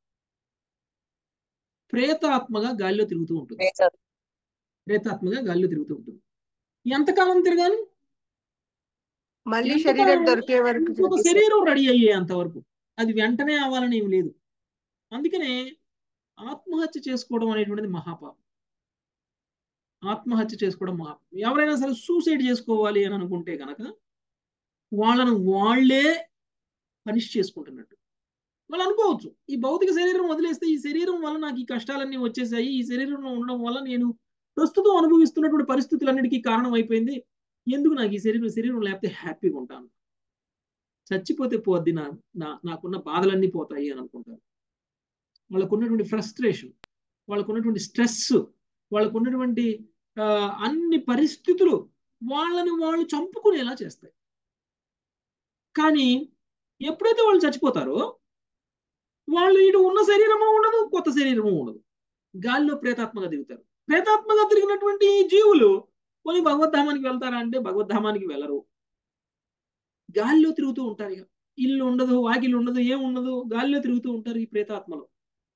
ప్రేతాత్మగా గాలిలో తిరుగుతూ ఉంటుంది. ప్రేతాత్మగా గాలిలో తిరుగుతూ ఉంటుంది. ఎంతకాలం తిరగాలి? మళ్ళీ శరీరం దొరికే వరకు ఇంకొక శరీరం రెడీ అయ్యేంత వరకు. అది వెంటనే అవ్వాలని ఏమి లేదు. అందుకనే ఆత్మహత్య చేసుకోవడం అనేటువంటిది మహాపాపం. ఆత్మహత్య చేసుకోవడం మహాపాపం. ఎవరైనా సరే సూసైడ్ చేసుకోవాలి అని అనుకుంటే కనుక వాళ్ళను వాళ్లే పనిష్ చేసుకుంటున్నట్టు. వాళ్ళు అనుకోవచ్చు, ఈ భౌతిక శరీరం వదిలేస్తే ఈ శరీరం వల్ల నాకు ఈ కష్టాలన్నీ వచ్చేసాయి, ఈ శరీరంలో ఉండడం వల్ల నేను ప్రస్తుతం అనుభవిస్తున్నటువంటి పరిస్థితులన్నిటికీ కారణం అయిపోయింది, ఎందుకు నాకు ఈ శరీరం శరీరం లేకపోతే హ్యాపీగా ఉంటాను, చచ్చిపోతే పోద్ది, నా నాకున్న బాధలన్నీ పోతాయి అని అనుకుంటారు. వాళ్ళకున్నటువంటి ఫ్రస్ట్రేషన్, వాళ్ళకున్నటువంటి స్ట్రెస్, వాళ్ళకున్నటువంటి అన్ని పరిస్థితులు వాళ్ళని వాళ్ళు చంపుకునేలా చేస్తాయి. కానీ ఎప్పుడైతే వాళ్ళు చచ్చిపోతారో వాళ్ళు ఇటు ఉన్న శరీరము ఉండదు, కొత్త శరీరము ఉండదు, గాలిలో ప్రేతాత్మగా తిరుగుతారు. ప్రేతాత్మగా తిరిగినటువంటి జీవులు కొన్ని భగవద్ధామానికి వెళ్తారా అంటే భగవద్ధామానికి వెళ్ళరు, గాలిలో తిరుగుతూ ఉంటారు. ఇక ఇల్లు ఉండదు, వాకిలు ఉండదు, ఏం ఉండదు, గాలిలో తిరుగుతూ ఉంటారు. ఈ ప్రేతాత్మలో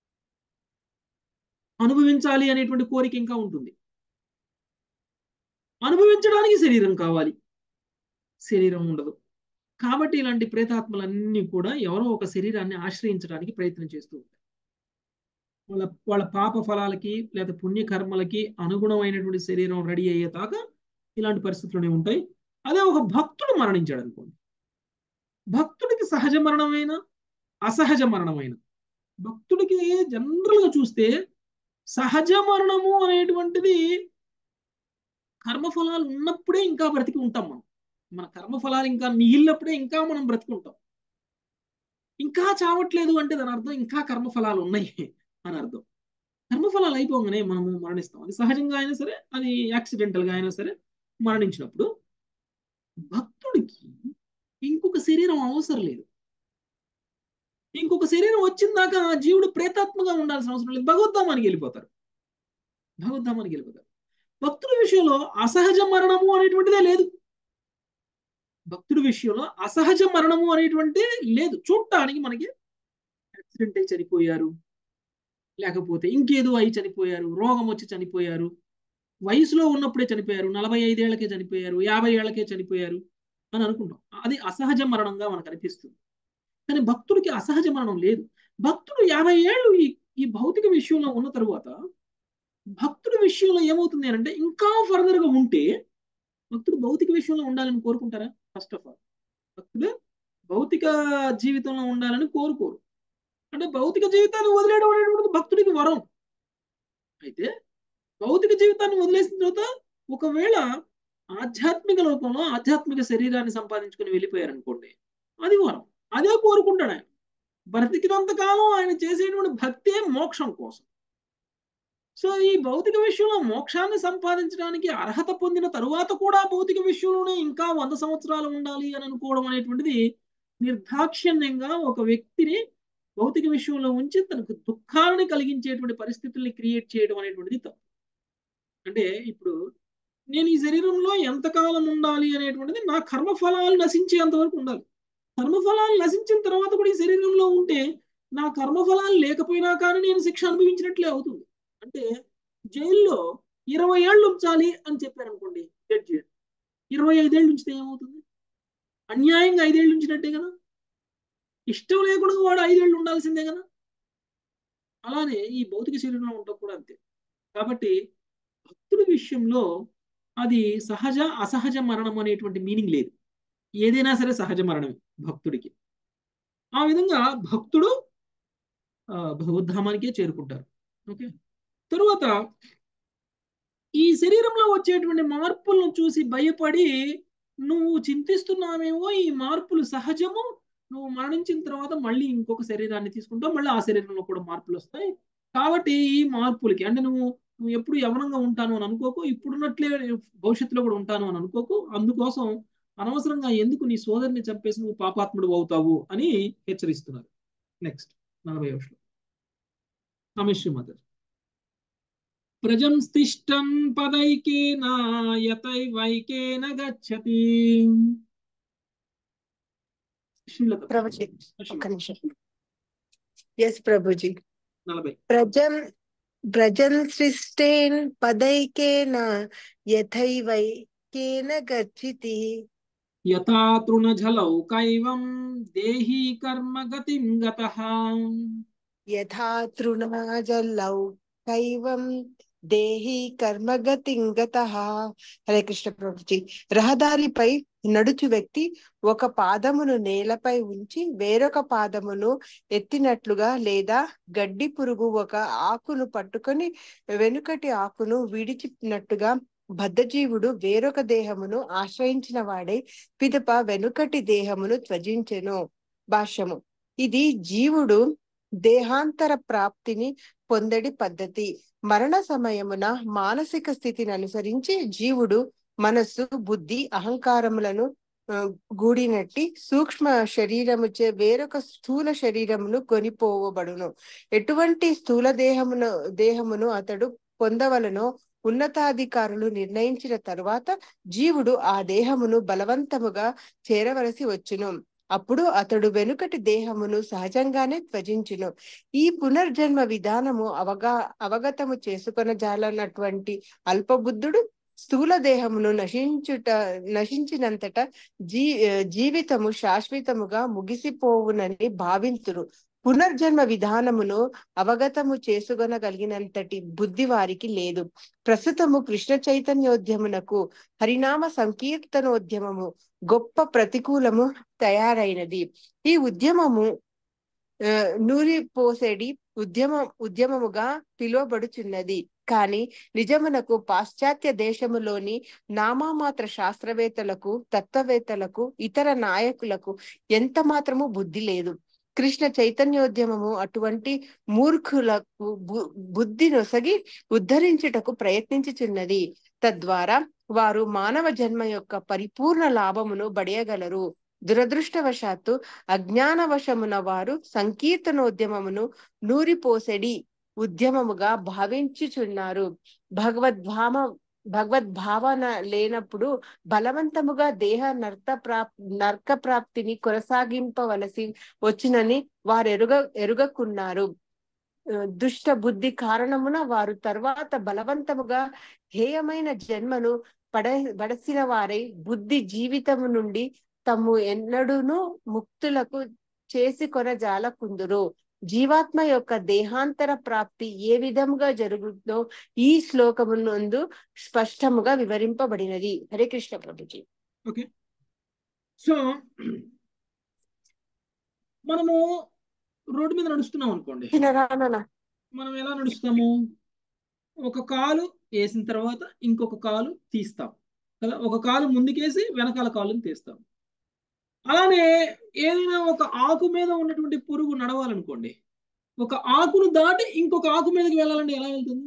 అనుభవించాలి అనేటువంటి కోరిక ఇంకా ఉంటుంది. అనుభవించడానికి శరీరం కావాలి, శరీరం ఉండదు. కాబట్టి ఇలాంటి ప్రేతాత్మలన్నీ కూడా ఎవరో ఒక శరీరాన్ని ఆశ్రయించడానికి ప్రయత్నం చేస్తూ ఉంటారు. వాళ్ళ వాళ్ళ పాప ఫలాలకి లేదా పుణ్యకర్మలకి అనుగుణమైనటువంటి శరీరం రెడీ అయ్యేదాకా ఇలాంటి పరిస్థితులునే ఉంటాయి. అదే ఒక భక్తుడు మరణించాడు అనుకోండి, భక్తుడికి సహజ మరణమైన అసహజ మరణమైన, భక్తుడికి జనరల్గా చూస్తే సహజ మరణము అనేటువంటిది కర్మఫలాలు ఉన్నప్పుడే ఇంకా బ్రతికి ఉంటాం. మనం మన కర్మఫలాలు ఇంకా మిగిలినప్పుడే ఇంకా మనం బ్రతికుంటాం. ఇంకా చావట్లేదు అంటే దాని అర్థం ఇంకా కర్మఫలాలు ఉన్నాయి అని అర్థం. కర్మఫలాలు అయిపోగానే మనము మరణిస్తాం. అది సహజంగా అయినా సరే, అది యాక్సిడెంటల్గా అయినా సరే మరణించినప్పుడు భక్తుడికి ఇంకొక శరీరం అవసరం లేదు. ఇంకొక శరీరం వచ్చిన దాకా జీవుడు ప్రేతాత్మగా ఉండాల్సిన అవసరం లేదు, భగవద్ధామానికి వెళ్ళిపోతారు. భగవద్ధామానికి వెళ్ళిపోతారు. భక్తుడి విషయంలో అసహజ మరణము అనేటువంటిదే లేదు. భక్తుడి విషయంలో అసహజ మరణము అనేటువంటి లేదు. చూడటానికి మనకి యాక్సిడెంట్ అయి చనిపోయారు, లేకపోతే ఇంకేదో అయి చనిపోయారు, రోగం వచ్చి చనిపోయారు, వయసులో ఉన్నప్పుడే చనిపోయారు, నలభై ఐదేళ్లకే చనిపోయారు, యాభై ఏళ్లకే చనిపోయారు అని అనుకుంటాం. అది అసహజ మరణంగా మనకు అనిపిస్తుంది. కానీ భక్తుడికి అసహజ మరణం లేదు. భక్తుడు యాభై ఏళ్ళు ఈ ఈ భౌతిక విషయంలో ఉన్న తరువాత భక్తుడి విషయంలో ఏమవుతుంది అంటే ఇంకా ఫర్దర్ గా ఉంటే భక్తుడు భౌతిక విషయంలో ఉండాలని కోరుకుంటారా? ఫస్ట్ ఆఫ్ ఆల్ భక్తుడు భౌతిక జీవితంలో ఉండాలని కోరుకోరు. అంటే భౌతిక జీవితాన్ని వదిలేయడం అనేటువంటిది భక్తుడికి వరం. అయితే భౌతిక జీవితాన్ని వదిలేసిన తర్వాత ఒకవేళ ఆధ్యాత్మిక లోకంలో ఆధ్యాత్మిక శరీరాన్ని సంపాదించుకుని వెళ్ళిపోయారనుకోండి, అది వరం. అదే కోరుకుంటాడు ఆయన. బ్రతికినంత కాలం ఆయన చేసేటువంటి భక్తే మోక్షం కోసం. సో ఈ భౌతిక విషయంలో మోక్షాన్ని సంపాదించడానికి అర్హత పొందిన తరువాత కూడా భౌతిక విషయంలోనే ఇంకా వంద సంవత్సరాలు ఉండాలి అని అనుకోవడం అనేటువంటిది నిర్దాక్షిణ్యంగా ఒక వ్యక్తిని భౌతిక విషయంలో ఉంచి తనకు దుఃఖాలను కలిగించేటువంటి పరిస్థితుల్ని క్రియేట్ చేయడం అనేటువంటిది తప్పు. అంటే ఇప్పుడు నేను ఈ శరీరంలో ఎంతకాలం ఉండాలి అనేటువంటిది నా కర్మఫలాలు నశించేంత వరకు ఉండాలి. కర్మఫలాలు నశించిన తర్వాత కూడా ఈ శరీరంలో ఉంటే నా కర్మఫలాలు లేకపోయినా కానీ నేను శిక్ష అనుభవించినట్లే అవుతుంది. అంటే జైల్లో ఇరవై ఏళ్ళు ఉంచాలి అని చెప్పారు అనుకోండి జడ్జి, ఇరవై ఐదేళ్ళు ఉంచితే ఏమవుతుంది? అన్యాయంగా ఐదేళ్ళు ఉంచినట్టే కదా. ఇష్టం లేకుండా వాడు ఐదేళ్ళు ఉండాల్సిందే కదా. అలానే ఈ భౌతిక శరీరంలో ఉంటాం కూడా అంతే. కాబట్టి భక్తుడి విషయంలో అది సహజ అసహజ మరణం అనేటువంటి మీనింగ్ లేదు. ఏదైనా సరే సహజ మరణమే భక్తుడికి. ఆ విధంగా భక్తుడు భగవద్ధామానికే చేరుకుంటారు. ఓకే, తరువాత ఈ శరీరంలో వచ్చేటువంటి మార్పులను చూసి భయపడి నువ్వు చింతిస్తున్నావేమో ఈ మార్పులు సహజము, నువ్వు మరణించిన తర్వాత మళ్ళీ ఇంకొక శరీరాన్ని తీసుకుంటావు, మళ్ళీ ఆ శరీరంలో కూడా మార్పులు వస్తాయి. కాబట్టి ఈ మార్పులకి అంటే నువ్వు నువ్వు ఎప్పుడు యవనంగా ఉంటాను అని అనుకోకు, ఇప్పుడున్నట్లే భవిష్యత్తులో కూడా ఉంటాను అని అనుకోకు. అందుకోసం అనవసరంగా ఎందుకు నీ సోదరిని చంపేసి నువ్వు పాపాత్ముడు అవుతావు అని హెచ్చరిస్తున్నారు. నెక్స్ట్ నలభై వర్షం మదర్ ప్రజం స్థిష్టం పదైకేన యతైవైకేన గచ్చతి. ప్రభుజీ ఒక్క నిమిషం. ఎస్ ప్రభుజీ. నలభై ప్రజం ప్రజన్ సృష్టేన్ పదైకేన యథైవైకేన గచ్చితి. యథా తృణజలౌ కైవం దేహి కర్మ గతిం గతః. యథా తృణజలౌ కైవం దేహి కర్మగతిం గతః. హరే కృష్ణ ప్రభుజీ. రహదారిపై నడుచు వ్యక్తి ఒక పాదమును నేలపై ఉంచి వేరొక పాదమును ఎత్తినట్లుగా, లేదా గడ్డి పురుగు ఒక ఆకును పట్టుకొని వెనుకటి ఆకును విడిచినట్టుగా బద్ధజీవుడు వేరొక దేహమును ఆశ్రయించిన వాడే పిదప వెనుకటి దేహమును త్యజించెను. భాష్యము. ఇది జీవుడు దేహాంతర ప్రాప్తిని పొందడి పద్ధతి. మరణ సమయమున మానసిక స్థితిని అనుసరించి జీవుడు మనస్సు, బుద్ధి, అహంకారములను గూడినట్టి సూక్ష్మ శరీరముచే వేరొక స్థూల శరీరమును కొనిపోవబడును. ఎటువంటి స్థూల దేహమును దేహమును అతడు పొందవలనో ఉన్నతాధికారులు నిర్ణయించిన తరువాత జీవుడు ఆ దేహమును బలవంతముగా చేరవలసి వచ్చును. అప్పుడు అతడు వెనుకటి దేహమును సహజంగానే త్యజించును. ఈ పునర్జన్మ విధానము అవగా అవగతము చేసుకొన జాలన్నటువంటి అల్పబుద్ధుడు స్థూల దేహమును నశించుట నశించినంతట జీ జీవితము శాశ్వతముగా ముగిసిపోవునని భావింతురు. పునర్జన్మ విధానమును అవగతము చేసుకొనగలిగినంతటి బుద్ధి వారికి లేదు. ప్రస్తుతము కృష్ణ చైతన్యోద్యమునకు హరినామ సంకీర్తనోద్యమము గొప్ప ప్రతికూలము తయారైనది. ఈ ఉద్యమము నూరిపోసేడి ఉద్యమ ఉద్యమముగా పిలువబడుచున్నది. కానీ నిజమునకు పాశ్చాత్య దేశములోని నామమాత్ర శాస్త్రవేత్తలకు, తత్వవేత్తలకు, ఇతర నాయకులకు ఎంత మాత్రము బుద్ధి లేదు. కృష్ణ చైతన్యోద్యమము అటువంటి మూర్ఖులకు బుద్ధి నొసగి ఉద్ధరించుటకు ప్రయత్నించుచున్నది. తద్వారా వారు మానవ జన్మ యొక్క పరిపూర్ణ లాభమును బడియగలరు. దురదృష్టవశాత్తు అజ్ఞానవశమున వారు సంకీర్తనోద్యమమును నూరిపోసెడి ఉద్యమముగా భావించుచున్నారు. భగవద్భామ భగవద్భావన లేనప్పుడు బలవంతముగా దేహ నర్త ప్రాప్ నర్క ప్రాప్తిని కొనసాగింపవలసి వచ్చినని వారు ఎరుగ ఎరుగకున్నారు. దుష్ట బుద్ధి కారణమున వారు తర్వాత బలవంతముగా హేయమైన జన్మను పడ పడసిన వారై బుద్ధి జీవితము నుండి తమ్ము ఎన్నడూను ముక్తులకు చేసి కొనజాలకుందురు. జీవాత్మ యొక్క దేహాంతర ప్రాప్తి ఏ విధముగా జరుగుతుందో ఈ శ్లోకమునందు స్పష్టముగా వివరింపబడినది. హరే కృష్ణ ప్రభుజీ. ఓకే, సో మనము రోడ్డు మీద నడుస్తున్నాం అనుకోండి, మనం ఎలా నడుస్తాము? ఒక కాలు వేసిన తర్వాత ఇంకొక కాలు తీస్తాం కదా, ఒక కాలు ముందుకేసి వెనకాల కాలుని తీస్తాం. అలానే ఏదైనా ఒక ఆకు మీద ఉన్నటువంటి పురుగు నడవాలనుకోండి, ఒక ఆకును దాటి ఇంకొక ఆకు మీదకి వెళ్ళాలంటే ఎలా వెళ్తుంది?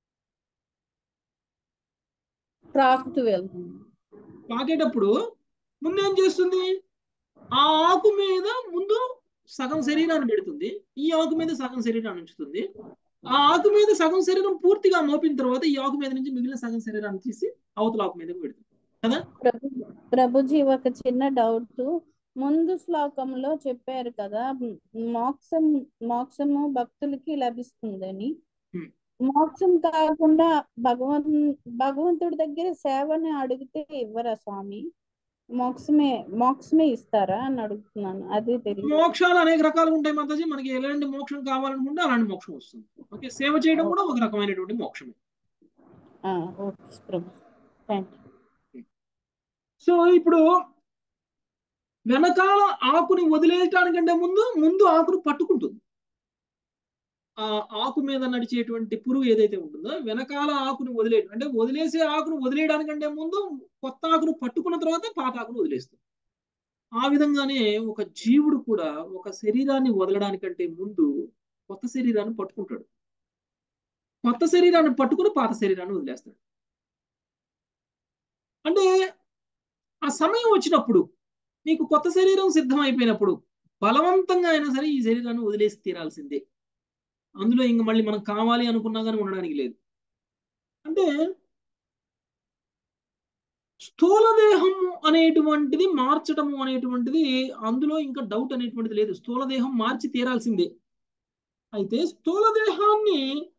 త్రాకుతూ వెళ్తుంది. పాకేటప్పుడు ముందేం చేస్తుంది? ఆ ఆకు మీద ముందు సగం శరీరాన్ని పెడుతుంది, ఈ ఆకు మీద సగం శరీరాన్ని ఉంచుతుంది. ఆ ఆకు మీద సగం శరీరం పూర్తిగా మోపిన తర్వాత ఈ ఆకు మీద నుంచి మిగిలిన సగం శరీరాన్ని తీసి అవతల ఆకు మీదకి పెడుతుంది కదా. ప్రభుజీ ఒక చిన్న డౌట్. ముందు శ్లోకంలో చెప్పారు కదా మోక్షం మోక్షము భక్తులకి లభిస్తుందని. మోక్షం కాకుండా భగవన్ భగవంతుడి దగ్గర సేవని అడిగితే ఇవ్వరా స్వామి? మోక్షమే మోక్షమే ఇస్తారా అని అడుగుతున్నాను. అదే తెలియదు. మోక్షాలు అనేక రకాలు ఉంటాయి మాతాజీ. మనకి ఎలాంటి మోక్షం కావాలనుకుంటే అలాంటి మోక్షం వస్తుంది. ఓకే, సేవ చేయడం కూడా ఒక రకమైనటువంటి మోక్షమే. ఓకే ప్రభు, థ్యాంక్ యూ. సో ఇప్పుడు వెనకాల ఆకుని వదిలేయటానికంటే ముందు ముందు ఆకును పట్టుకుంటుంది. ఆ ఆకు మీద నడిచేటువంటి పురుగు ఏదైతే ఉంటుందో వెనకాల ఆకుని వదిలేయడం అంటే వదిలేసే ఆకును వదిలేయడానికంటే ముందు కొత్త ఆకును పట్టుకున్న తర్వాత పాత ఆకును వదిలేస్తుంది. ఆ విధంగానే ఒక జీవుడు కూడా ఒక శరీరాన్ని వదలడానికంటే ముందు కొత్త శరీరాన్ని పట్టుకుంటాడు. కొత్త శరీరాన్ని పట్టుకుని పాత శరీరాన్ని వదిలేస్తాడు. అంటే ఆ సమయం వచ్చినప్పుడు నీకు కొత్త శరీరం సిద్ధం అయిపోయినప్పుడు బలవంతంగా అయినా సరే ఈ శరీరాన్ని వదిలేసి తీరాల్సిందే. అందులో ఇంక మళ్ళీ మనం కావాలి అనుకున్నా కానీ ఉండడానికి లేదు. అంటే స్థూల దేహం అనేటువంటిది మార్చడము అనేటువంటిది అందులో ఇంకా డౌట్ అనేటువంటిది లేదు. స్థూల దేహం మార్చి తీరాల్సిందే. అయితే స్థూల దేహాన్ని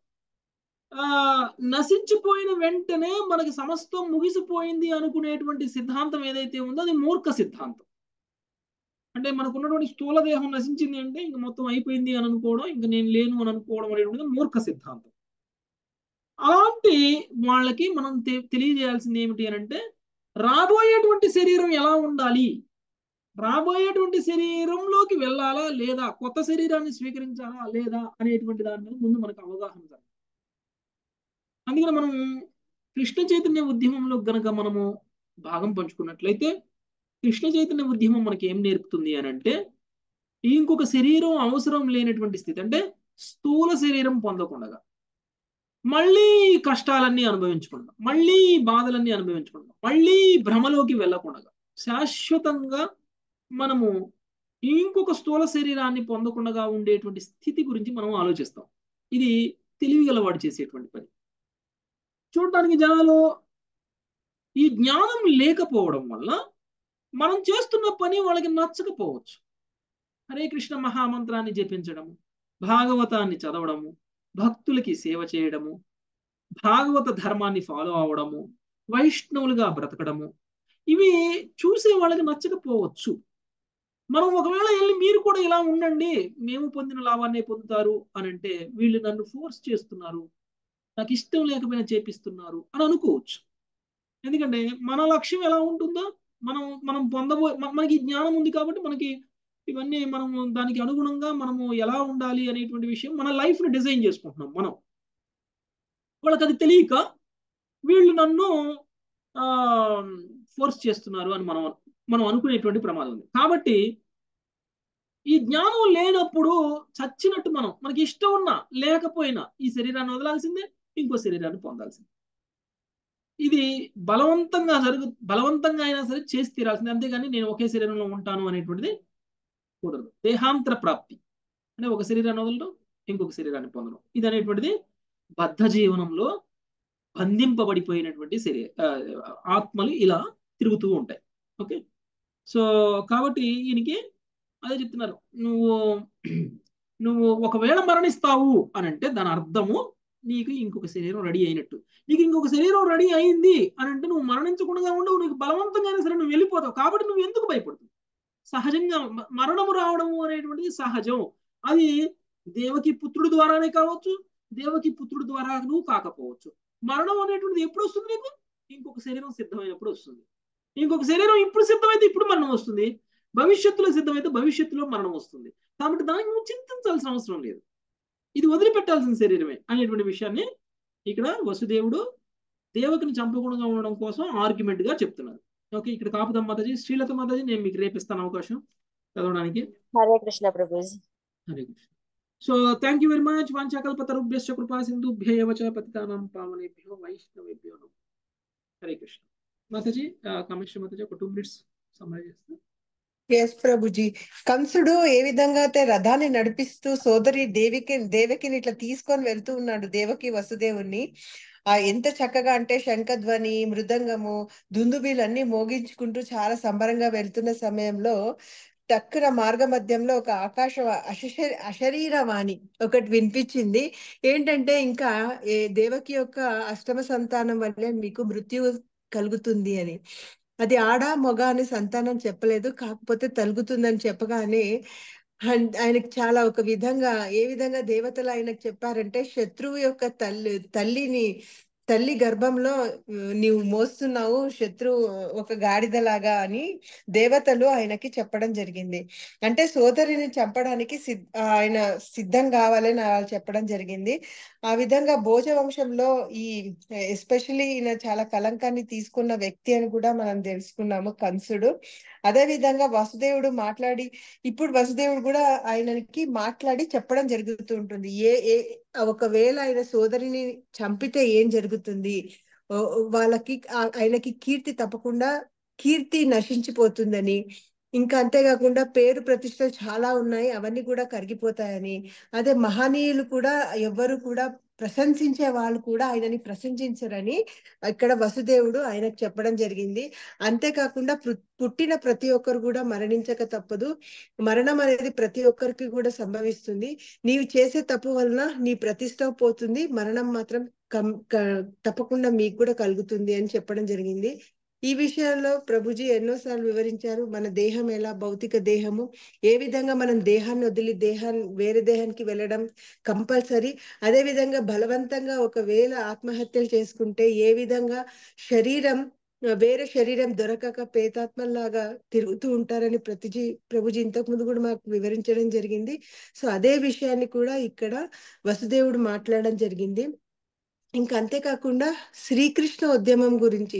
ఆ నశించిపోయిన వెంటనే మనకి సమస్తం ముగిసిపోయింది అనుకునేటువంటి సిద్ధాంతం ఏదైతే ఉందో అది మూర్ఖ సిద్ధాంతం. అంటే మనకు ఉన్నటువంటి స్థూల దేహం నశించింది అంటే ఇంక మొత్తం అయిపోయింది అని అనుకోవడం, ఇంక నేను లేను అని అనుకోవడం అనేటువంటిది మూర్ఖ సిద్ధాంతం. అలాంటి వాళ్ళకి మనం తెలియజేయాల్సింది ఏమిటి అని అంటే రాబోయేటువంటి శరీరం ఎలా ఉండాలి, రాబోయేటువంటి శరీరంలోకి వెళ్ళాలా లేదా, కొత్త శరీరాన్ని స్వీకరించాలా లేదా అనేటువంటి దాని మీద ముందు మనకు అవగాహన జరగాలి. అందుకని మనం కృష్ణ చైతన్య ఉద్యమంలో గనక మనము భాగం పంచుకున్నట్లయితే కృష్ణ చైతన్య ఉద్యమం మనకి ఏం నేర్పుతుంది అని అంటే ఇంకొక శరీరం అవసరం లేనటువంటి స్థితి, అంటే స్థూల శరీరం పొందకుండా మళ్ళీ కష్టాలన్నీ అనుభవించకుండా, మళ్ళీ బాధలన్నీ అనుభవించకుండా, మళ్ళీ భ్రమలోకి వెళ్ళకుండా శాశ్వతంగా మనము ఇంకొక స్థూల శరీరాన్ని పొందకుండా ఉండేటువంటి స్థితి గురించి మనం ఆలోచిస్తాం. ఇది తెలివిగలవాడు చేసేటువంటి పని. చూడటానికి జనాలు ఈ జ్ఞానం లేకపోవడం వల్ల మనం చేస్తున్న పని వాళ్ళకి నచ్చకపోవచ్చు. హరే కృష్ణ మహామంత్రాన్ని జపించడము, భాగవతాన్ని చదవడము, భక్తులకి సేవ చేయడము, భాగవత ధర్మాన్ని ఫాలో అవడము, వైష్ణవులుగా బ్రతకడము, ఇవి చూసే వాళ్ళకి నచ్చకపోవచ్చు. మనం ఒకవేళ వెళ్ళి మీరు కూడా ఇలా ఉండండి, మేము పొందిన లాభాన్ని పొందుతారు అని అంటే వీళ్ళు నన్ను ఫోర్స్ చేస్తున్నారు, నాకు ఇష్టం లేకపోయినా చేపిస్తున్నారు అని అనుకోవచ్చు. ఎందుకంటే మన లక్ష్యం ఎలా ఉంటుందో మనం మనం పొందబో మనకి జ్ఞానం ఉంది కాబట్టి మనకి ఇవన్నీ మనం దానికి అనుగుణంగా మనము ఎలా ఉండాలి అనేటువంటి విషయం మన లైఫ్ని డిజైన్ చేసుకుంటున్నాం మనం. వాళ్ళకి అది తెలియక వీళ్ళు నన్ను ఫోర్స్ చేస్తున్నారు అని మనం మనం అనుకునేటువంటి ప్రమాదం ఉంది. కాబట్టి ఈ జ్ఞానం లేనప్పుడు చచ్చినట్టు మనం మనకి ఇష్టం ఉన్నా లేకపోయినా ఈ శరీరాన్ని వదలాల్సిందే, ఇంకో శరీరాన్ని పొందాల్సిందే. ఇది బలవంతంగా జరుగు బలవంతంగా అయినా సరే చేసి తీరాల్సిందే. అంతేగాని నేను ఒకే శరీరంలో ఉంటాను అనేటువంటిది కుదరదు. దేహాంతర ప్రాప్తి అంటే ఒక శరీరాన్ని వదలడం, ఇంకొక శరీరాన్ని పొందడం, ఇది అనేటువంటిది బద్ధ జీవనంలో బంధింపబడిపోయినటువంటి శరీర ఆత్మలు ఇలా తిరుగుతూ ఉంటాయి. ఓకే, సో కాబట్టి ఈయనకి అదే చెప్తున్నారు, నువ్వు నువ్వు ఒకవేళ మరణిస్తావు అని అంటే దాని అర్థము నీకు ఇంకొక శరీరం రెడీ అయినట్టు. నీకు ఇంకొక శరీరం రెడీ అయింది అని అంటే నువ్వు మరణించకుండా ఉండవు, నీకు బలవంతంగా అయినా సరే నువ్వు వెళ్ళిపోతావు. కాబట్టి నువ్వు ఎందుకు భయపడుతుంది? సహజంగా మరణము రావడము అనేటువంటిది సహజం. అది దేవకి పుత్రుడు ద్వారానే కావచ్చు, దేవకి పుత్రుడు ద్వారా నువ్వు కాకపోవచ్చు. మరణం అనేటువంటిది ఎప్పుడు వస్తుంది? నీకు ఇంకొక శరీరం సిద్ధమైనప్పుడు వస్తుంది. ఇంకొక శరీరం ఇప్పుడు సిద్ధమైతే ఇప్పుడు మరణం వస్తుంది, భవిష్యత్తులో సిద్ధమైతే భవిష్యత్తులో మరణం వస్తుంది. కాబట్టి దానికి నువ్వు చింతించాల్సిన అవసరం లేదు, ఇది వదిలిపెట్టాల్సిన శరీరమే అనేటువంటి విషయాన్ని ఇక్కడ వసుదేవుడు దేవకిని చంపకుండా ఉండడం కోసం ఆర్గ్యుమెంట్ గా చెప్తున్నారు. ఓకే, ఇక్కడ కాపుదాం మాతాజీ. శ్రీలత మాతాజీ, నేను మీకు రేపిస్తాను అవకాశం చదవడానికి. హరే కృష్ణ ప్రభుజీ. Hare Krishna. So thank you very much. వాంఛాకల్పతరుభ్యశ్చ కృపా సింధుభ్య ఏవ చ పతితానాం పావనేభ్యో వైష్ణవేభ్యో నమః. హరే కృష్ణ. మాతాజీ, కామేశ్వరి మాతాజీ ఒక టూ మినిట్స్ సమ్మరైజ్ చేస్తాను. ఎస్ ప్రభుజీ. కంసుడు ఏ విధంగా అయితే రథాన్ని నడిపిస్తూ సోదరి దేవికి దేవకిని ఇట్లా తీసుకొని వెళ్తూ ఉన్నాడు, దేవకి వసుదేవుని. ఆ ఎంత చక్కగా అంటే శంఖధ్వని, మృదంగము, దుందుబీలు అన్ని మోగించుకుంటూ చాలా సంబరంగా వెళ్తున్న సమయంలో టక్కున మార్గ మధ్యంలో ఒక ఆకాశ అశరీర అశరీరవాణి ఒకటి వినిపించింది. ఏంటంటే ఇంకా ఏ దేవకి యొక్క అష్టమ సంతానం వల్లే మీకు మృత్యు కలుగుతుంది అని. అది ఆడ మొగ అని సంతానం చెప్పలేదు, కాకపోతే తలుగుతుందని చెప్పగానే ఆయనకు చాలా ఒక విధంగా ఏ విధంగా దేవతలు ఆయనకు చెప్పారంటే శత్రువు యొక్క తల్లి తల్లిని తల్లి గర్భంలో నీవు మోస్తున్నావు శత్రు ఒక గాడిదలాగా అని దేవతలు ఆయనకి చెప్పడం జరిగింది. అంటే సోదరిని చంపడానికి సిద్ ఆయన సిద్ధం కావాలని వాళ్ళు చెప్పడం జరిగింది. ఆ విధంగా భోజ వంశంలో ఈ ఎస్పెషలీ ఈయన చాలా కలంకాన్ని తీసుకున్న వ్యక్తి అని కూడా మనం తెలుసుకున్నాము, కంసుడు. అదే విధంగా వసుదేవుడు మాట్లాడి ఇప్పుడు వసుదేవుడు కూడా ఆయనకి మాట్లాడి చెప్పడం జరుగుతూ ఉంటుంది. ఏ ఏ ఒకవేళ ఆయన సోదరిని చంపితే ఏం జరుగుతుంది, వాళ్ళకి ఆయనకి కీర్తి తప్పకుండా కీర్తి నశించిపోతుందని, ఇంకా అంతేకాకుండా పేరు ప్రతిష్టలు చాలా ఉన్నాయి అవన్నీ కూడా కరిగిపోతాయని, అదే మహనీయులు కూడా ఎవ్వరు కూడా ప్రశంసించే వాళ్ళు కూడా ఆయనని ప్రశంసించరని ఇక్కడ వసుదేవుడు ఆయనకు చెప్పడం జరిగింది. అంతేకాకుండా పుట్టిన ప్రతి ఒక్కరు కూడా మరణించక తప్పదు, మరణం అనేది ప్రతి ఒక్కరికి కూడా సంభవిస్తుంది, నీవు చేసే తప్పు వలన నీ ప్రతిష్ట పోతుంది, మరణం మాత్రం కం తప్పకుండా మీకు కూడా కలుగుతుంది అని చెప్పడం జరిగింది. ఈ విషయాల్లో ప్రభుజీ ఎన్నోసార్లు వివరించారు. మన దేహం ఎలా, భౌతిక దేహము ఏ విధంగా మనం దేహాన్ని వదిలి దేహాన్ని వేరే దేహానికి వెళ్ళడం కంపల్సరీ, అదే విధంగా బలవంతంగా ఒకవేళ ఆత్మహత్యలు చేసుకుంటే ఏ విధంగా శరీరం వేరే శరీరం దొరకక పేతాత్మలాగా తిరుగుతూ ఉంటారని ప్రతిజీ ప్రభుజీ ఇంతకు ముందు కూడా మాకు వివరించడం జరిగింది. సో అదే విషయాన్ని కూడా ఇక్కడ వసుదేవుడు మాట్లాడడం జరిగింది. ఇంకా అంతేకాకుండా శ్రీకృష్ణ ఉద్యమం గురించి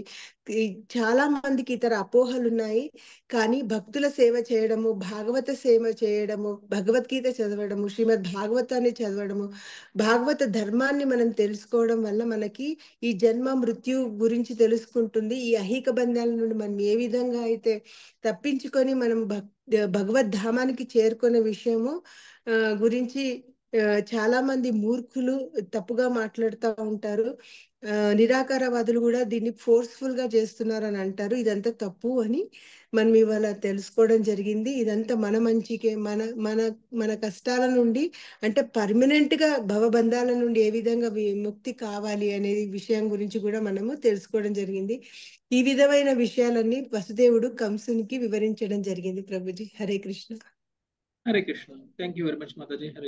చాలా మందికి ఇతర అపోహలు ఉన్నాయి, కానీ భక్తుల సేవ చేయడము, భాగవత సేవ చేయడము, భగవద్గీత చదవడము, శ్రీమద్ భాగవతాన్ని చదవడము, భాగవత ధర్మాన్ని మనం తెలుసుకోవడం వల్ల మనకి ఈ జన్మ మృత్యు గురించి తెలుసుకుంటుంది. ఈ అహిక బంధాల నుండి మనం ఏ విధంగా అయితే తప్పించుకొని మనం భక్ భగవద్ధామానికి చేరుకునే విషయము గురించి చాలా మంది మూర్ఖులు తప్పుగా మాట్లాడుతూ ఉంటారు. ఆ నిరాకారవాదులు కూడా దీన్ని ఫోర్స్ఫుల్ గా చేస్తున్నారు అని అంటారు. ఇదంతా తప్పు అని మనం ఇవాళ తెలుసుకోవడం జరిగింది. ఇదంతా మన మంచికే, మన మన మన కష్టాల నుండి అంటే పర్మనెంట్ గా భవబంధాల నుండి ఏ విధంగా విముక్తి కావాలి అనే విషయం గురించి కూడా మనము తెలుసుకోవడం జరిగింది. ఈ విధమైన విషయాలన్నీ వసుదేవుడు కంసునికి వివరించడం జరిగింది. ప్రభుజీ Hare Krishna. Hare Krishna. Thank you very much మాతాజీ. హరే